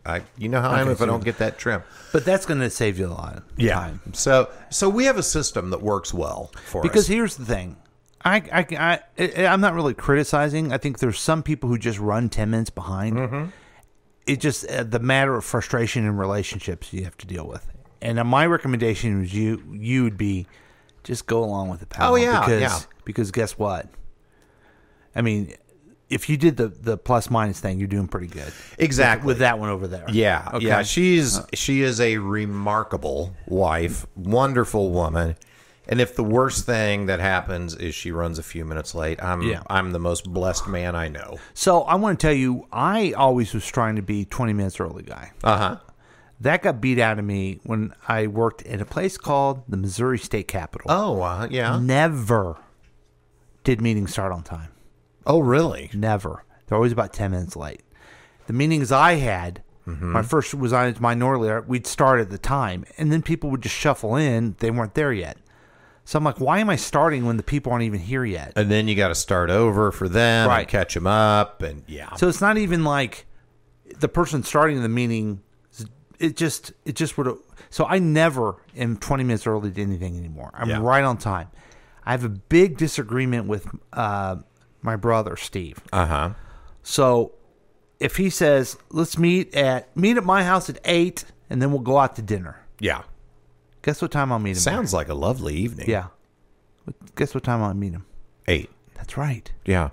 I, you know how I am Okay, if I so- don't get that trim. But that's going to save you a lot of time. So, so we have a system that works well for Because us. here's the thing. I, I, I, I, I'm not really criticizing. I think there's some people who just run ten minutes behind. Mm-hmm. It's just uh, the matter of frustration in relationships you have to deal with. And uh, my recommendation was you you would be just go along with it, pal. Oh, yeah, because, yeah. Because guess what? I mean, if you did the, the plus minus thing, you're doing pretty good. Exactly. With, with that one over there. Yeah, Okay. yeah. She's she is a remarkable wife, wonderful woman. And if the worst thing that happens is she runs a few minutes late, I'm Yeah. I'm the most blessed man I know. So I want to tell you, I always was trying to be twenty minutes early guy. Uh huh. That got beat out of me when I worked in a place called the Missouri State Capitol. Oh, uh, yeah. Never did meetings start on time. Oh, really? Never. They're always about ten minutes late. The meetings I had, Mm-hmm. my first was on minority, we'd start at the time, and then people would just shuffle in. They weren't there yet. So I'm like, why am I starting when the people aren't even here yet? And then you got to start over for them Right. and catch them up, and yeah. So it's not even like the person starting the meeting. It just, it just would. So I never am twenty minutes early to anything anymore. I'm Yeah. right on time. I have a big disagreement with uh, my brother Steve. Uh huh. So if he says, "Let's meet at meet at my house at eight, and then we'll go out to dinner," Yeah. guess what time I'll meet him? Sounds like a lovely evening. there? Yeah. Guess what time I'll meet him? Eight. That's right. Yeah.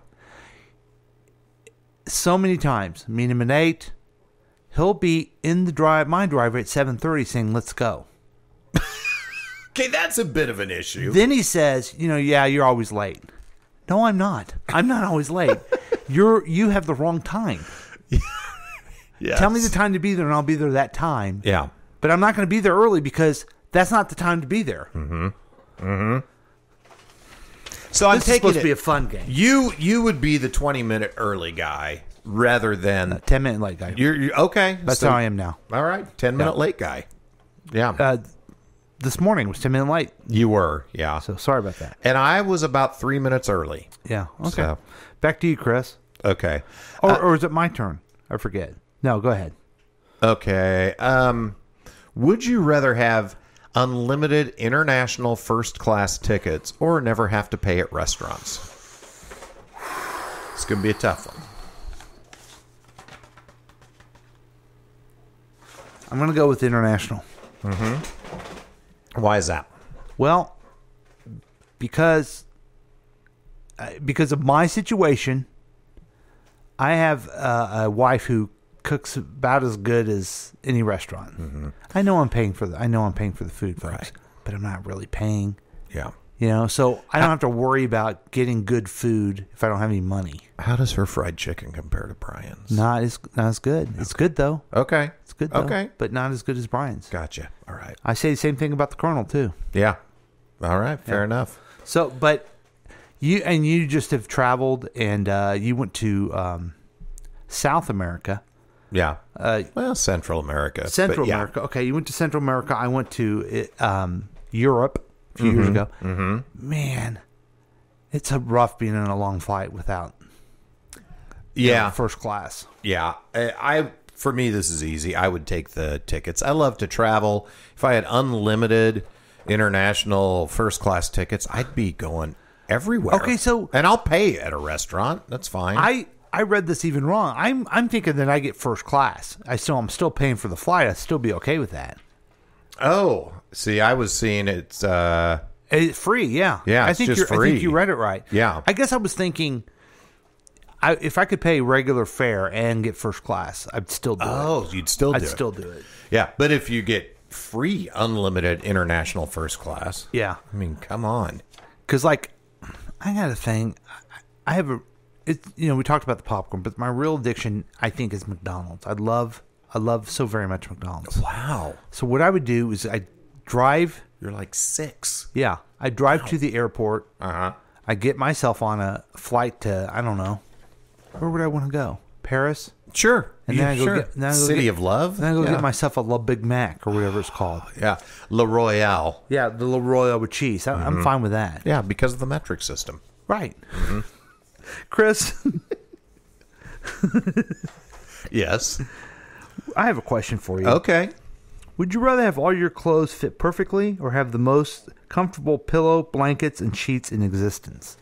So many times, meet him at eight. He'll be in the drive, my driveway at seven thirty, saying, "Let's go." Okay, that's a bit of an issue. Then he says, "You know, yeah, you're always late." No, I'm not. I'm not always late. You're you have the wrong time. Yes. Tell me the time to be there, and I'll be there that time. Yeah. But I'm not going to be there early because that's not the time to be there. Mm-hmm. Mm-hmm. So I'm This is taking supposed it, to be a fun game. You you would be the twenty minute early guy rather than Uh, ten minute late guy. You're, you're okay. That's so- how I am now. All right, ten minute Yeah. late guy. Yeah. Uh, this morning was ten minutes late. You were, yeah. So sorry about that. And I was about three minutes early. Yeah. Okay. So- Back to you, Chris. Okay. Or, Uh, or is it my turn? I forget. No, go ahead. Okay. Um, would you rather have unlimited international first class tickets or never have to pay at restaurants? It's going to be a tough one. I'm going to go with international. Mm-hmm. Why is that? Well, because uh, because of my situation, I have uh, a wife who cooks about as good as any restaurant. Mm-hmm. I know I'm paying for the I know I'm paying for the food, folks, Right. but I'm not really paying. Yeah. You know, so I don't have to worry about getting good food if I don't have any money. How does her fried chicken compare to Brian's? Not as not as good. It's good though. Okay. It's good though. Okay. But not as good as Brian's. Gotcha. All right. I say the same thing about the Colonel too. Yeah. All right. Fair Yeah. enough. So, but you and you just have traveled and uh, you went to um, South America. Yeah. Uh, well, Central America. Central but yeah. America. Okay, you went to Central America. I went to um, Europe a few years Mhm, ago. mhm. Man, it's a rough being in a long flight without you Yeah. know, first class. Yeah, I, I for me this is easy. I would take the tickets. I love to travel. If I had unlimited international first class tickets, I'd be going everywhere. Okay, so- and I'll pay at a restaurant. That's fine. I I read this even wrong. I'm I'm thinking that I get first class. I still I'm still paying for the flight. I'd still be okay with that. oh, see, I was seeing it's uh, It's free, yeah. Yeah, I it's think just you're, I free. think you read it right. Yeah. I guess I was thinking, I, if I could pay regular fare and get first class, I'd still do it. oh, you'd still do I'd it. still do it. Yeah, but if you get free unlimited international first class, Yeah. I mean, come on. Because, like, I got a thing. I- I have a, it, you know, we talked about the popcorn, but my real addiction, I think, is McDonald's. I love, I love so very much McDonald's. Wow, So what I would do is I drive, you're like six. yeah, I drive to the airport. Uh huh. I get myself on a flight to, I don't know, where would I want to go? Paris? Sure. And You- then I go sure. get, then I go City get- of Love. Then I go Yeah. get myself a La Big Mac or whatever it's called. Yeah, Le Royale. Yeah, the La Royale with cheese. I, I'm fine with that. Yeah, because of the metric system. Right. Chris, Yes. I have a question for you. Okay. Would you rather have all your clothes fit perfectly or have the most comfortable pillow, blankets, and sheets in existence?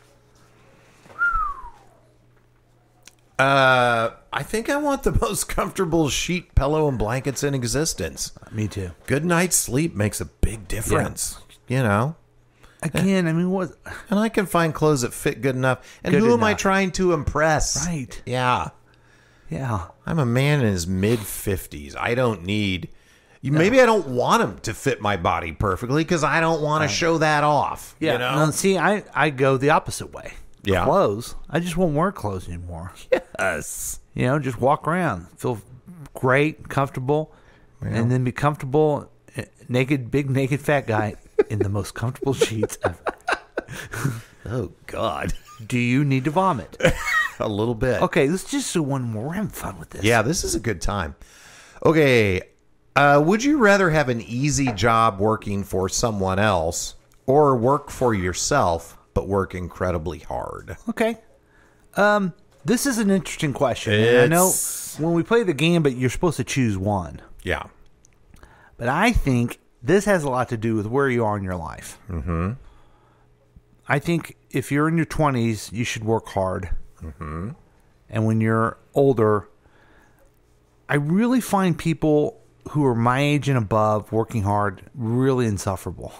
Uh, I think I want the most comfortable sheet, pillow, and blankets in existence. Me too. Good night's sleep makes a big difference. Yeah. You know? Again, I mean, what? And I can find clothes that fit good enough. And Good who am I enough. trying to impress? Right. Yeah. Yeah. I'm a man in his mid fifties. I don't need... You, maybe I don't want them to fit my body perfectly because I don't want to show that off. Yeah. You know? No, see, I, I go the opposite way. Yeah. Clothes. I just won't wear clothes anymore. Yes. You know, just walk around, feel great, comfortable, and then be comfortable, eh, naked, big, naked, fat guy in the most comfortable sheets ever. Oh, God. Do you need to vomit? A little bit. Okay, let's just do one more. We're having fun with this. Yeah, this is a good time. Okay. Uh, would you rather have an easy job working for someone else or work for yourself but work incredibly hard? Okay. Um, this is an interesting question. And I know It's- when we play the Gambit, you're supposed to choose one. Yeah. But I think this has a lot to do with where you are in your life. Mm-hmm. I think if you're in your twenties, you should work hard. Mm-hmm. And when you're older, I really find people who are my age and above working hard really insufferable.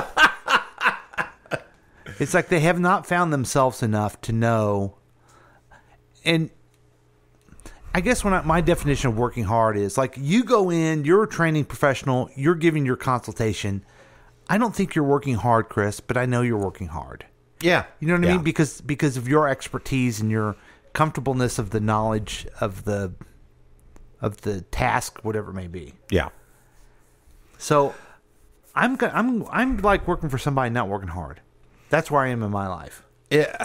It's like they have not found themselves enough to know. And I guess when I, my definition of working hard is like you go in, you're a training professional, you're giving your consultation. I don't think you're working hard, Chris, but I know you're working hard. Yeah. You know what I Yeah. mean? Because because of your expertise and your comfortableness of the knowledge of the of the task, whatever it may be. Yeah. So I'm go- I'm I'm like working for somebody not working hard. That's where I am in my life. Yeah.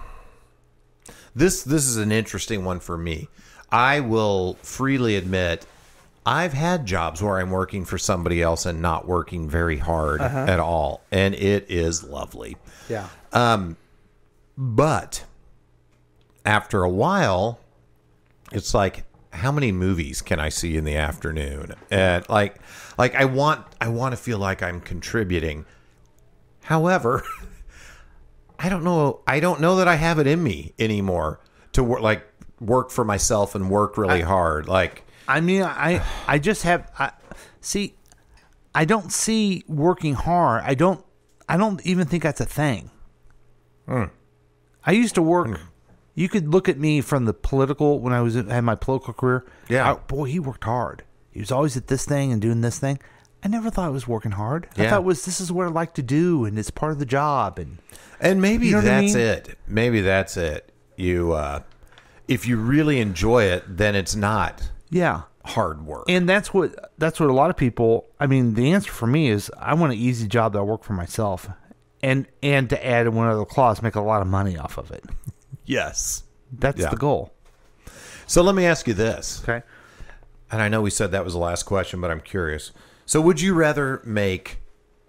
This this is an interesting one for me. I will freely admit I've had jobs where I'm working for somebody else and not working very hard Uh-huh. at all, and it is lovely. Yeah. Um, but after a while, it's like, how many movies can I see in the afternoon? And like, like I want, I want to feel like I'm contributing. However, I don't know. I don't know that I have it in me anymore to work, like work for myself and work really I- hard. Like, I mean, I I just have I see. I don't see working hard. I don't. I don't even think that's a thing. Hmm. I used to work. You could look at me from the political when I was in, had my political career. Yeah. I- boy, he worked hard. He was always at this thing and doing this thing. I never thought I was working hard. I Yeah. thought it was this is what I like to do and it's part of the job and And maybe You know what I that's mean? it. Maybe that's it. You, uh, if you really enjoy it, then it's not yeah. hard work. And that's what that's what a lot of people. I mean, the answer for me is I want an easy job that I work for myself, and and to add one other clause, make a lot of money off of it. Yes, That's Yeah. the goal. So let me ask you this. Okay. And I know we said that was the last question, but I'm curious. So would you rather make,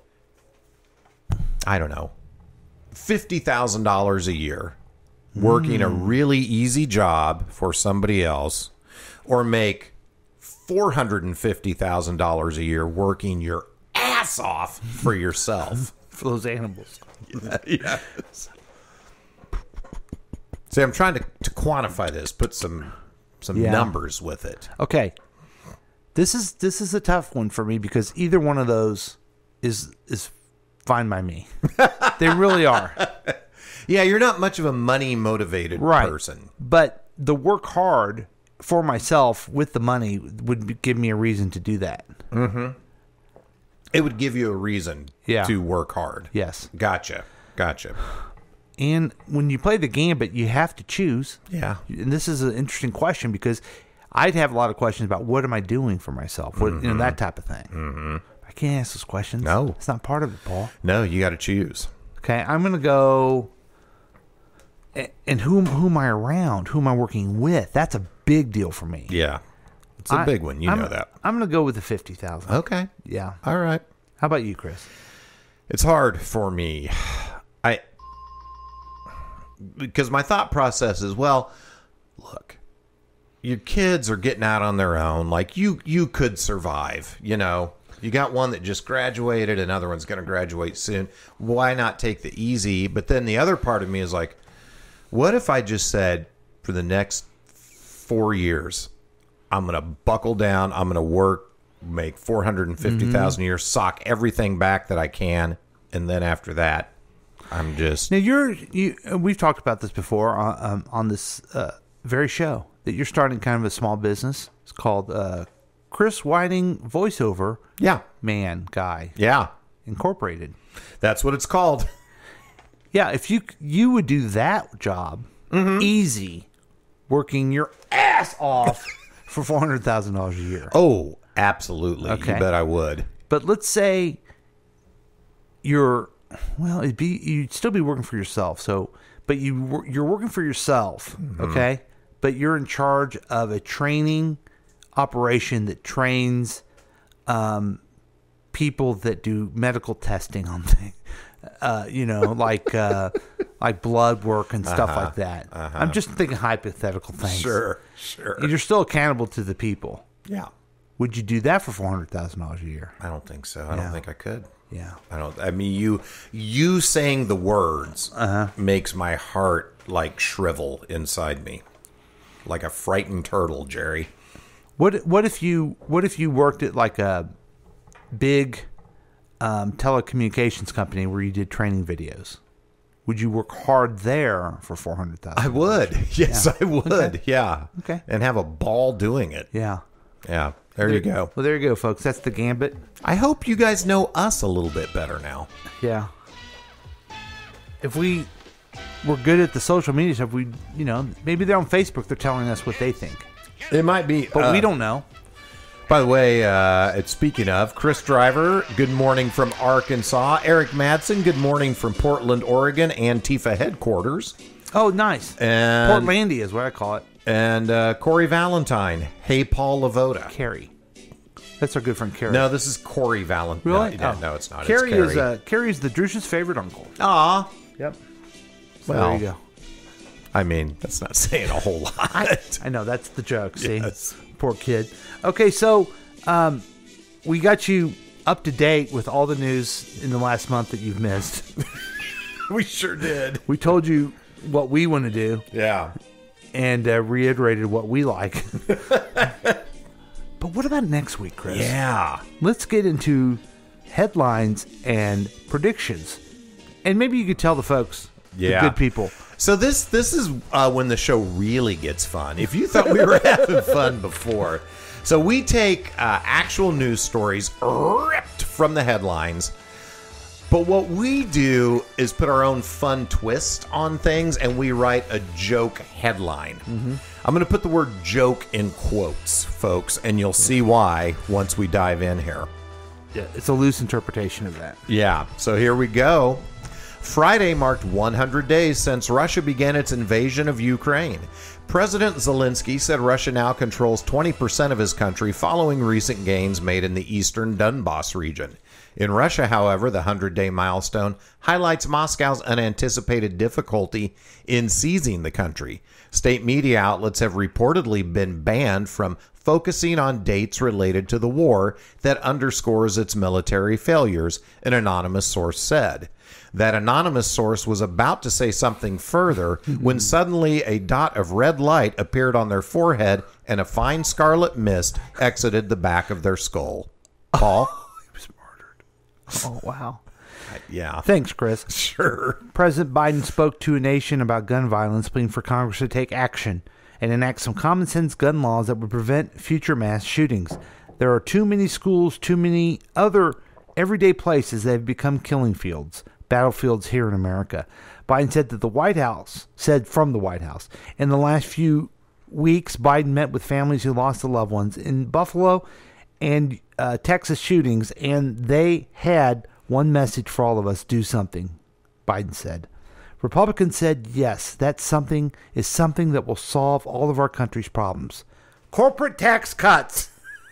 I don't know, fifty thousand dollars a year working a really easy job for somebody else, or make four hundred fifty thousand dollars a year working your ass off for yourself? For those animals. Yes. See, I'm trying to, to quantify this, put some some Yeah. numbers with it. Okay. This is this is a tough one for me because either one of those is is fine by me. They really are. Yeah, you're not much of a money motivated Right. person. But the work hard for myself with the money would be- give me a reason to do that. Mm-hmm. It would give you a reason Yeah. to work hard. Yes. Gotcha. Gotcha. And when you play the Gambit, you have to choose. Yeah. And this is an interesting question because I'd have a lot of questions about what am I doing for myself? What, you know, that type of thing. Mm-hmm. I can't ask those questions. No. It's not part of it, Paul. No, you got to choose. Okay, I'm going to go. a- And who, who am I around? Who am I working with? That's a big deal for me. Yeah. It's a I- big one. You I'm- know that. I'm going to go with the fifty thousand. Okay. Yeah. All right. How about you, Chris? It's hard for me. I because my thought process is, well, look, your kids are getting out on their own. Like you, you could survive, you know. You got one that just graduated, another one's going to graduate soon. Why not take the easy? But then the other part of me is like, what if I just said, for the next four years, I'm going to buckle down, I'm going to work, make four hundred fifty thousand dollars mm-hmm. a year, sock everything back that I can, and then after that, I'm just... Now, you're, you, we've talked about this before on, um, on this uh, very show, that you're starting kind of a small business. It's called... Uh, Chris Whiting Voiceover yeah. Man Guy yeah. Incorporated. That's what it's called. Yeah, if you you would do that job mm-hmm. easy, working your ass off for four hundred thousand dollars a year. Oh, absolutely. Okay. You bet I would. But let's say you're, well, it'd be you'd still be working for yourself. So, but you you're working for yourself, mm-hmm. okay? But you're in charge of a training operation that trains um, people that do medical testing on things, uh, you know, like uh, like blood work and stuff uh-huh, like that. Uh-huh. I'm just thinking hypothetical things. Sure, sure. You're still accountable to the people. Yeah. Would you do that for four hundred thousand dollars a year? I don't think so. I yeah. don't think I could. Yeah. I don't. I mean, you you saying the words uh-huh. makes my heart like shrivel inside me, like a frightened turtle, Jerry. What what if you what if you worked at like a big um, telecommunications company where you did training videos? Would you work hard there for four hundred thousand? I would. Yes, yeah. I would. Okay. Yeah. Okay. And have a ball doing it. Yeah. Yeah. There, there you go. Well, there you go, folks. That's the gambit. I hope you guys know us a little bit better now. Yeah. If we were good at the social media stuff, we, you know, maybe they're on Facebook. They're telling us what they think. It might be, but uh, we don't know. By the way, uh, it's speaking of Chris Driver, good morning from Arkansas. Eric Madsen, good morning from Portland, Oregon, Antifa headquarters. Oh, nice. And Portlandia is what I call it. And uh, Corey Valentine, hey Paul Lavoda. Carrie. That's our good friend Carrie. No, this is Corey Valentine. Really? No, oh. no, it's not. Carrie, it's Carrie. is uh, Carrie's the Drew's favorite uncle. Aw. Yep. So well, there you go. I mean, that's not saying a whole lot. I, I know, that's the joke, see? Yes. Poor kid. Okay, so um, we got you up to date with all the news in the last month that you've missed. We sure did. We told you what we want to do. Yeah. And uh, reiterated what we like. But what about next week, Chris? Yeah. Let's get into headlines and predictions. And maybe you could tell the folks, yeah. the good people. So this this is uh, when the show really gets fun. If you thought we were having fun before. So we take uh, actual news stories ripped from the headlines. But what we do is put our own fun twist on things, and we write a joke headline. Mm-hmm. I'm going to put the word joke in quotes, folks, and you'll see why once we dive in here. Yeah, it's a loose interpretation of that. Yeah, so here we go. Friday marked one hundred days since Russia began its invasion of Ukraine. President Zelensky said Russia now controls twenty percent of his country following recent gains made in the eastern Donbas region. In Russia, however, the hundred-day milestone highlights Moscow's unanticipated difficulty in seizing the country. State media outlets have reportedly been banned from focusing on dates related to the war that underscores its military failures, an anonymous source said. That anonymous source was about to say something further when suddenly a dot of red light appeared on their forehead and a fine scarlet mist exited the back of their skull. Paul? Oh, wow. Yeah. Thanks, Chris. Sure. President Biden spoke to a nation about gun violence, pleading for Congress to take action and enact some common sense gun laws that would prevent future mass shootings. There are too many schools, too many other everyday places that have become killing fields, battlefields here in America. Biden said that the White House, said from the White House, in the last few weeks, Biden met with families who lost their loved ones in Buffalo and uh, Texas shootings, and they had one message for all of us: do something, Biden said. Republicans said, yes, that something is something that will solve all of our country's problems. Corporate tax cuts.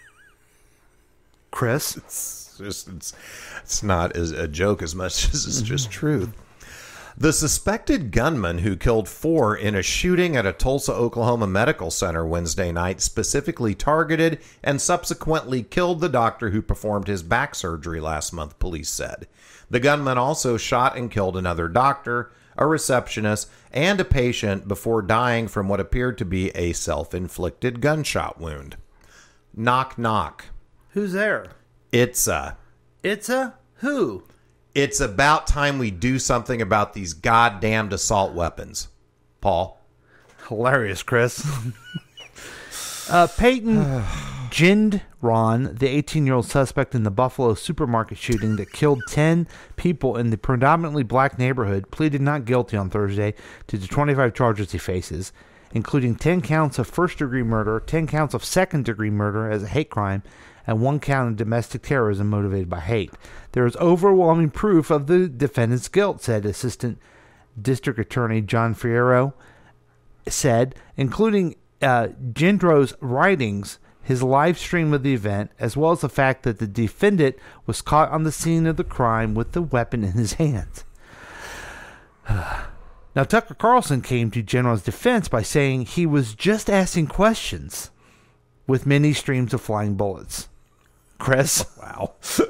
Chris? It's just, it's, it's not as a joke as much as it's just truth. The suspected gunman who killed four in a shooting at a Tulsa, Oklahoma medical center Wednesday night specifically targeted and subsequently killed the doctor who performed his back surgery last month, police said. The gunman also shot and killed another doctor, a receptionist, and a patient before dying from what appeared to be a self-inflicted gunshot wound. Knock, knock. Who's there? It's a... It's a who? It's about time we do something about these goddamned assault weapons. Paul? Hilarious, Chris. uh, Peyton Gendron, the eighteen-year-old suspect in the Buffalo supermarket shooting that killed ten people in the predominantly black neighborhood, pleaded not guilty on Thursday to the twenty-five charges he faces, including ten counts of first-degree murder, ten counts of second-degree murder as a hate crime, and one count of domestic terrorism motivated by hate. There is overwhelming proof of the defendant's guilt, said Assistant District Attorney John Fierro, said, including uh, Gendron's writings, his live stream of the event, as well as the fact that the defendant was caught on the scene of the crime with the weapon in his hands. Now, Tucker Carlson came to Gendron's defense by saying he was just asking questions with many streams of flying bullets. Chris? Wow.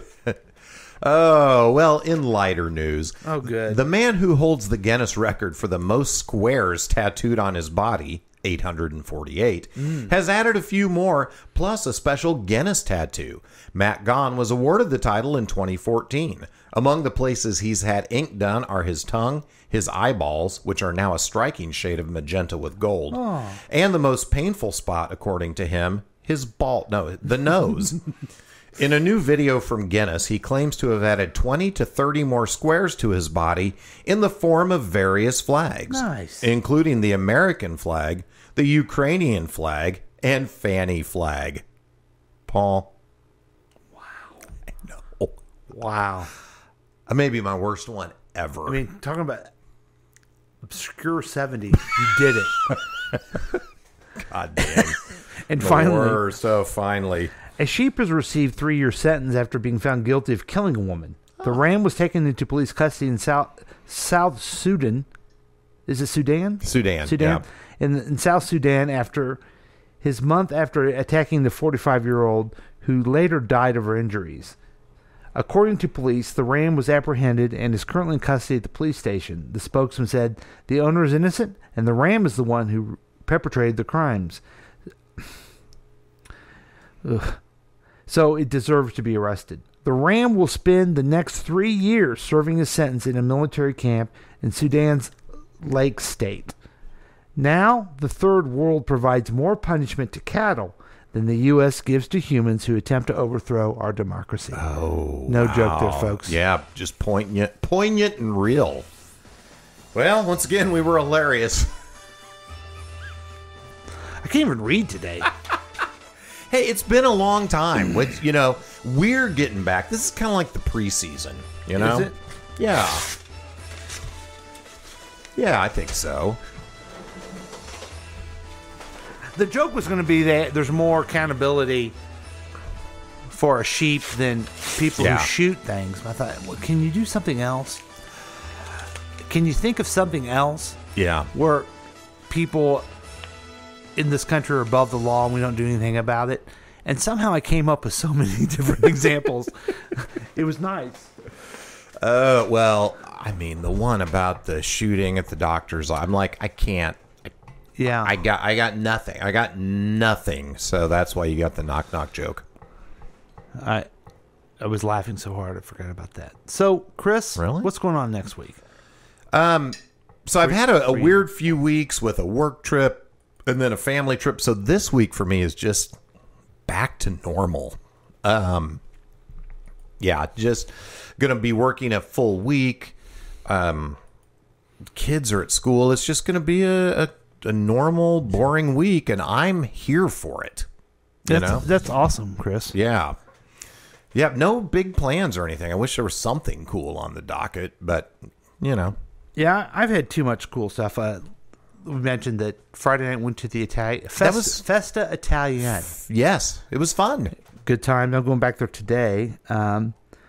Oh, well, in lighter news. Oh, good. The man who holds the Guinness record for the most squares tattooed on his body, eight hundred forty-eight, mm. has added a few more, plus a special Guinness tattoo. Matt Gahn was awarded the title in twenty fourteen. Among the places he's had ink done are his tongue, his eyeballs, which are now a striking shade of magenta with gold, oh. and the most painful spot, according to him, his ball, no, the nose. In a new video from Guinness, he claims to have added twenty to thirty more squares to his body in the form of various flags, nice. including the American flag, the Ukrainian flag, and Fanny flag. Paul. Wow. I know. Wow. Maybe my worst one ever. I mean, talking about obscure seventies, you did it. God damn. And the finally, worst, so finally. A sheep has received a three-year sentence after being found guilty of killing a woman. Oh. The ram was taken into police custody in South South Sudan. Is it Sudan? Sudan, Sudan. yeah. In, in South Sudan, after his month after attacking the forty-five-year-old who later died of her injuries. According to police, the ram was apprehended and is currently in custody at the police station. The spokesman said the owner is innocent and the ram is the one who perpetrated the crimes. Ugh. So it deserves to be arrested. The ram will spend the next three years serving his sentence in a military camp in Sudan's Lake State. Now, the Third World provides more punishment to cattle than the U S gives to humans who attempt to overthrow our democracy. Oh, no wow. joke there, folks. Yeah, just poignant, poignant and real. Well, once again, we were hilarious. I can't even read today. Hey, it's been a long time. With, you know, we're getting back. This is kind of like the preseason, you know? Is it? Yeah. Yeah, I think so. The joke was going to be that there's more accountability for a sheep than people Yeah. who shoot things. I thought, well, can you do something else? Can you think of something else Yeah. where people in this country are above the law and we don't do anything about it? And somehow I came up with so many different examples. It was nice. Uh, well, I mean, the one about the shooting at the doctor's, I'm like, I can't. I, Yeah. I got, I got nothing. I got nothing. So that's why you got the knock knock joke. I I was laughing so hard I forgot about that. So, Chris, Really? what's going on next week? Um, so I've had a, a for you. weird few weeks with a work trip and then a family trip. So this week for me is just back to normal. Um, yeah, just going to be working a full week. Um, kids are at school. It's just going to be a, a, a normal, boring week, and I'm here for it. You That's, know? that's awesome, Chris. Yeah. Yeah, no big plans or anything. I wish there was something cool on the docket, but, you know. Yeah, I've had too much cool stuff. Uh, we mentioned that Friday night went to the Italian Festa, That was- Festa Italiana. Yes, it was fun. Good time. I'm going back there today. Um,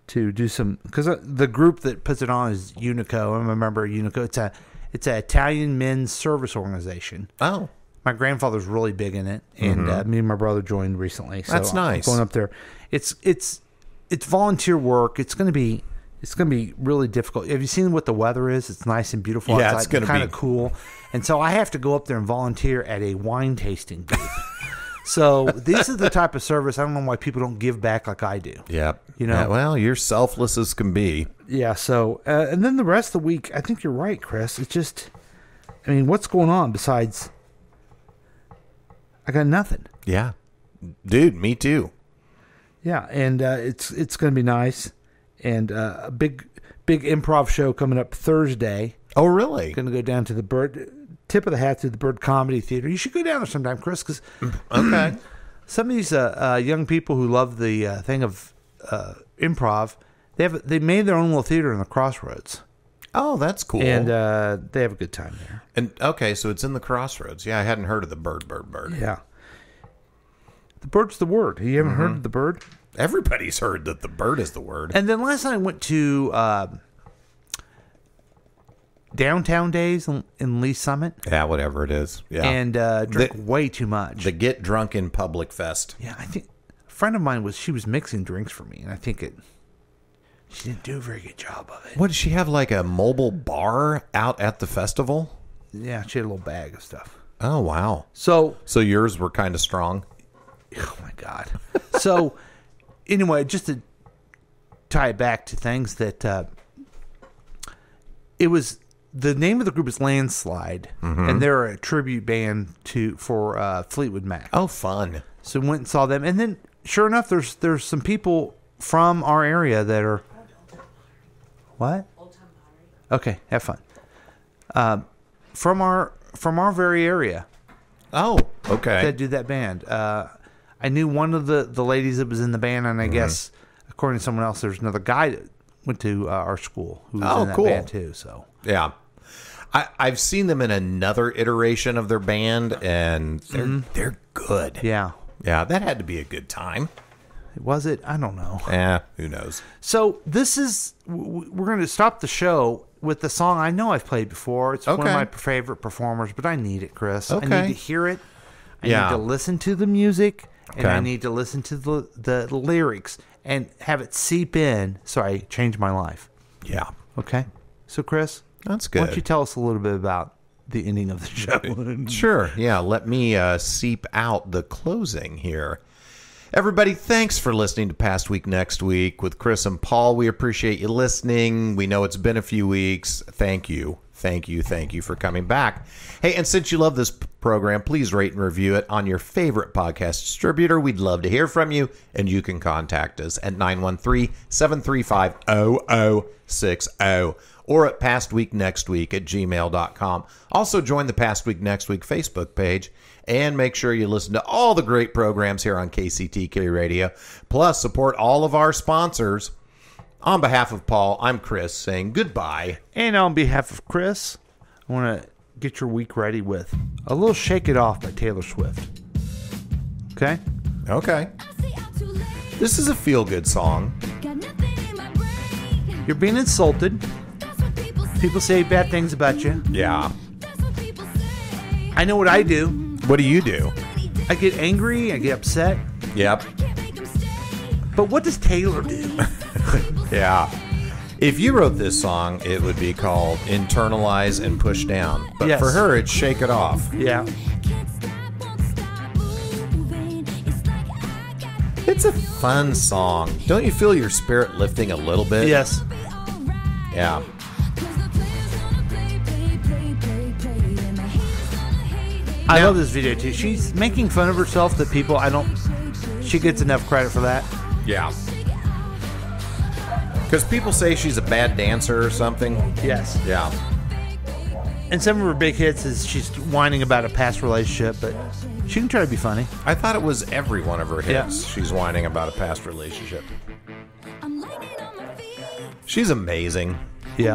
to do some, because the group that puts it on is Unico. I'm a member of Unico. It's a it's an Italian men's service organization. Oh. My grandfather's really big in it, and Mm-hmm. uh, me and my brother joined recently. So That's nice. I'm going up there. It's it's it's volunteer work. It's going to be it's going to be really difficult. Have you seen what the weather is? It's nice and beautiful Yeah, outside. it's gonna kind be- of cool. And so I have to go up there and volunteer at a wine tasting booth. So these are the type of service. I don't know why people don't give back like I do. Yep. You know? Yeah, well, you're selfless as can be. Yeah. So uh, and then the rest of the week, I think you're right, Chris. It's just, I mean, what's going on besides? I got nothing. Yeah. Dude, me too. Yeah, and uh, it's it's going to be nice, and uh, a big big improv show coming up Thursday. Oh, really? Going to go down to the Bird. Tip of the hat to the Bird Comedy Theater. You should go down there sometime, Chris, because Okay. some of these uh, uh, young people who love the uh, thing of uh, improv, they have they made their own little theater in the Crossroads, Oh, that's cool. and uh, they have a good time there. And okay, so it's in the Crossroads. Yeah, I hadn't heard of the Bird, Bird, Bird. Yeah, the Bird's the word. You haven't heard of the Bird? Everybody's heard that the Bird is the word. And then last night I went to uh, Downtown Days in, in Lee Summit. Yeah, whatever it is. Yeah. And uh, drank The- way too much. the Get Drunk in Public Fest. yeah, I think a friend of mine was she was mixing drinks for me, and I think it she didn't do a very good job of it. What, did she have like a mobile bar out at the festival? Yeah, she had a little bag of stuff. Oh, wow. So, So yours were kind of strong? oh my god. So, anyway, just to tie it back to things that uh, it was. The name of the group is Landslide, and they're a tribute band to for uh, Fleetwood Mac. Oh, fun. So went and saw them, and then sure enough, there's there's some people from our area that are what? Okay, have fun. Um, from our from our very area Oh, okay. that do that band. Uh, I knew one of the, the ladies that was in the band, and I guess according to someone else, there's another guy that went to uh, our school who was Oh, in that cool. band too. So Yeah. I, I've seen them in another iteration of their band, and they're, they're good. yeah, Yeah, that had to be a good time. was it? I don't know. Eh, who knows? So this is w- we're going to stop the show with the song I know I've played before. It's one Okay. of my favorite performers, but I need it, Chris. I Okay. need to hear it. I Yeah. need to listen to the music, and Okay. I need to listen to the, the lyrics and have it seep in so I change my life. Yeah. Okay? So, Chris, That's why good. don't you tell us a little bit about the ending of the show? Sure. Yeah, let me uh, seep out the closing here. Everybody, thanks for listening to Past Week Next Week with Chris and Paul. We appreciate you listening. We know it's been a few weeks. Thank you. Thank you. Thank you for coming back. Hey, and since you love this p- program, please rate and review it on your favorite podcast distributor. We'd love to hear from you, and you can contact us at nine one three, seven three five, zero zero six zero or at pastweeknextweek at gmail dot com. Also, join the Past Week Next Week Facebook page. And make sure you listen to all the great programs here on K C T K Radio. Plus, support all of our sponsors. On behalf of Paul, I'm Chris saying goodbye. And on behalf of Chris, I want to get your week ready with a little Shake It Off by Taylor Swift. Okay? Okay. This is a feel-good song. You're being insulted. People say bad things about you. Yeah. I know what I do. What do you do? I get angry. I get upset. Yep. But what does Taylor do? Yeah. If you wrote this song, it would be called Internalize and Push Down. But Yes. for her, it's Shake It Off. Yeah. It's a fun song. Don't you feel your spirit lifting a little bit? Yes. Yeah. I Now- love this video too. She's making fun of herself that people, I don't, she gets enough credit for that. Yeah. Because people say she's a bad dancer or something. Yes. Yeah. And some of her big hits is she's whining about a past relationship, but she can try to be funny. I thought it was every one of her hits. Yeah. She's whining about a past relationship. She's amazing. Yeah.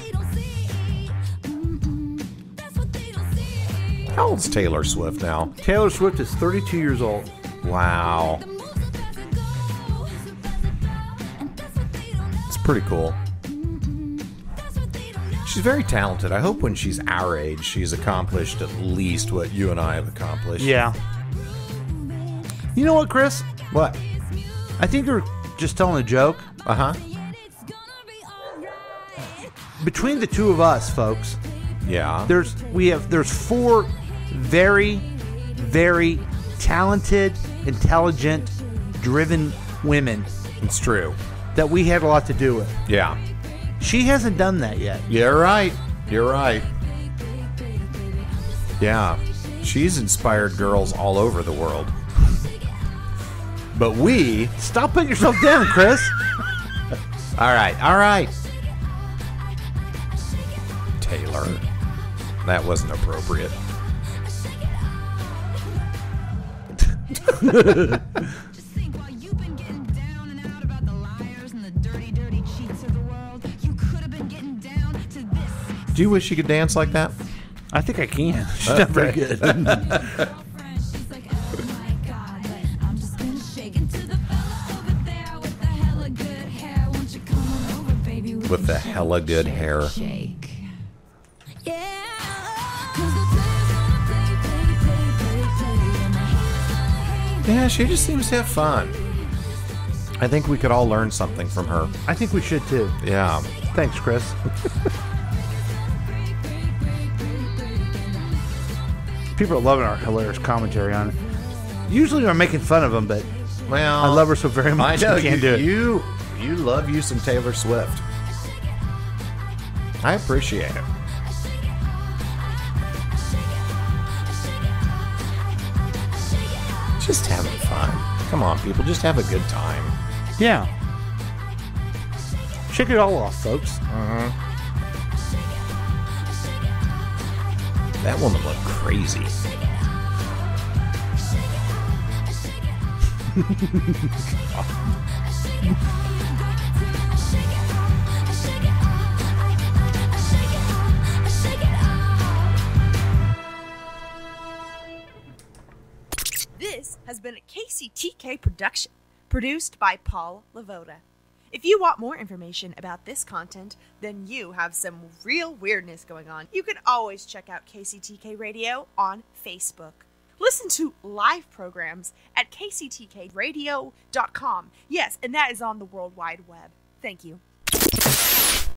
How old's Taylor Swift now? Taylor Swift is thirty-two years old. Wow. pretty cool. She's very talented. I hope when she's our age, she's accomplished at least what you and I have accomplished. Yeah. You know what, Chris? What? I think you're just telling a joke. Uh-huh. Between the two of us, folks, yeah, there's we have there's four very, very talented, intelligent, driven women. It's true. That we had a lot to do with. Yeah. She hasn't done that yet. You're right. You're right. Yeah. She's inspired girls all over the world. But we... Stop putting yourself down, Chris. All right. All right. Taylor. That wasn't appropriate. Do you wish you could dance like that? I think I can. She's not very good. With the hella good hair. Yeah, she just seems to have fun. I think we could all learn something from her. I think we should too. Yeah. Thanks, Chris. People are loving our hilarious commentary on it. Usually I'm making fun of them, but well, I love her so very much. I know I can't you, do it. You, you love you some Taylor Swift. I appreciate it. Just having fun. Come on, people. Just have a good time. Yeah. Shake it all off, folks. Uh-huh. That woman looked crazy. This has been a K C T K production, produced by Paul Lavoda. If you want more information about this content, then you have some real weirdness going on. You can always check out K C T K Radio on Facebook. Listen to live programs at K C T K radio dot com. Yes, and that is on the World Wide Web. Thank you.